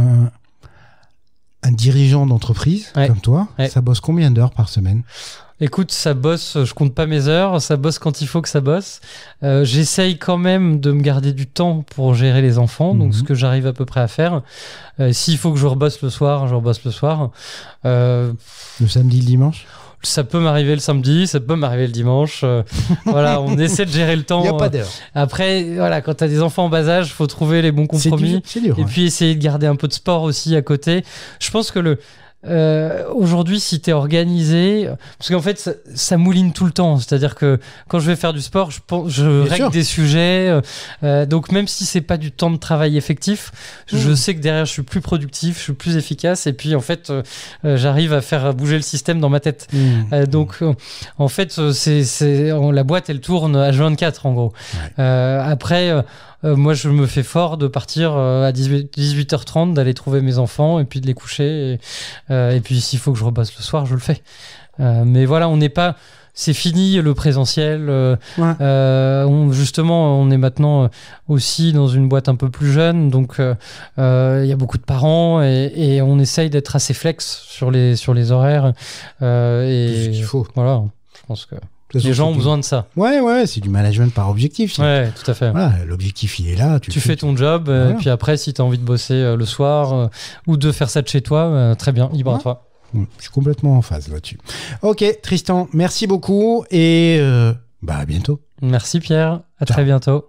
un dirigeant d'entreprise comme toi, ça bosse combien d'heures par semaine ? Écoute, ça bosse, je compte pas mes heures, ça bosse quand il faut que ça bosse. J'essaye quand même de me garder du temps pour gérer les enfants, donc ce que j'arrive à peu près à faire. S'il faut que je rebosse le soir, je rebosse le soir. Le samedi, le dimanche ? Ça peut m'arriver le samedi, ça peut m'arriver le dimanche. Voilà, on essaie de gérer le temps. Il n'y a pas d'heure. Après, voilà, quand tu as des enfants en bas âge, il faut trouver les bons compromis. C'est dur, et puis essayer de garder un peu de sport aussi à côté. Je pense que aujourd'hui, si tu es organisé, parce qu'en fait, ça mouline tout le temps. C'est-à-dire que quand je vais faire du sport, je règle des sujets. Donc, même si c'est pas du temps de travail effectif, je sais que derrière, je suis plus productif, je suis plus efficace. Et puis, en fait, j'arrive à faire bouger le système dans ma tête. Donc, en fait, la boîte, elle tourne H24, en gros. Après... moi, je me fais fort de partir à 18h30, d'aller trouver mes enfants et puis de les coucher. Et puis, s'il faut que je rebosse le soir, je le fais. Mais voilà, on n'est pas... C'est fini le présentiel. Justement, on est maintenant aussi dans une boîte un peu plus jeune. Donc, y a beaucoup de parents et on essaye d'être assez flex sur les horaires. C'est ce qu'il faut. Voilà, je pense que... Les gens ont besoin de ça. Ouais, c'est du management par objectif. Ouais, tout à fait. Voilà, l'objectif, il est là. Tu fais ton job, et puis après, si tu as envie de bosser le soir ou de faire ça de chez toi, très bien, libre à toi. Je suis complètement en phase là-dessus. Ok, Tristan, merci beaucoup et à bientôt. Merci Pierre, à très bientôt.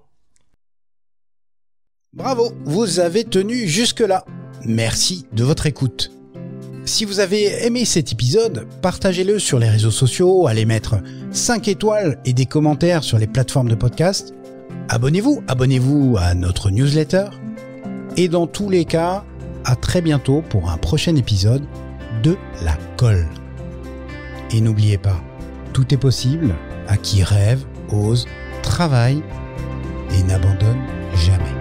Bravo, vous avez tenu jusque-là. Merci de votre écoute. Si vous avez aimé cet épisode, partagez-le sur les réseaux sociaux, allez mettre 5 étoiles et des commentaires sur les plateformes de podcast. Abonnez-vous à notre newsletter. Et dans tous les cas, à très bientôt pour un prochain épisode de La Colle. Et n'oubliez pas, tout est possible à qui rêve, ose, travaille et n'abandonne jamais.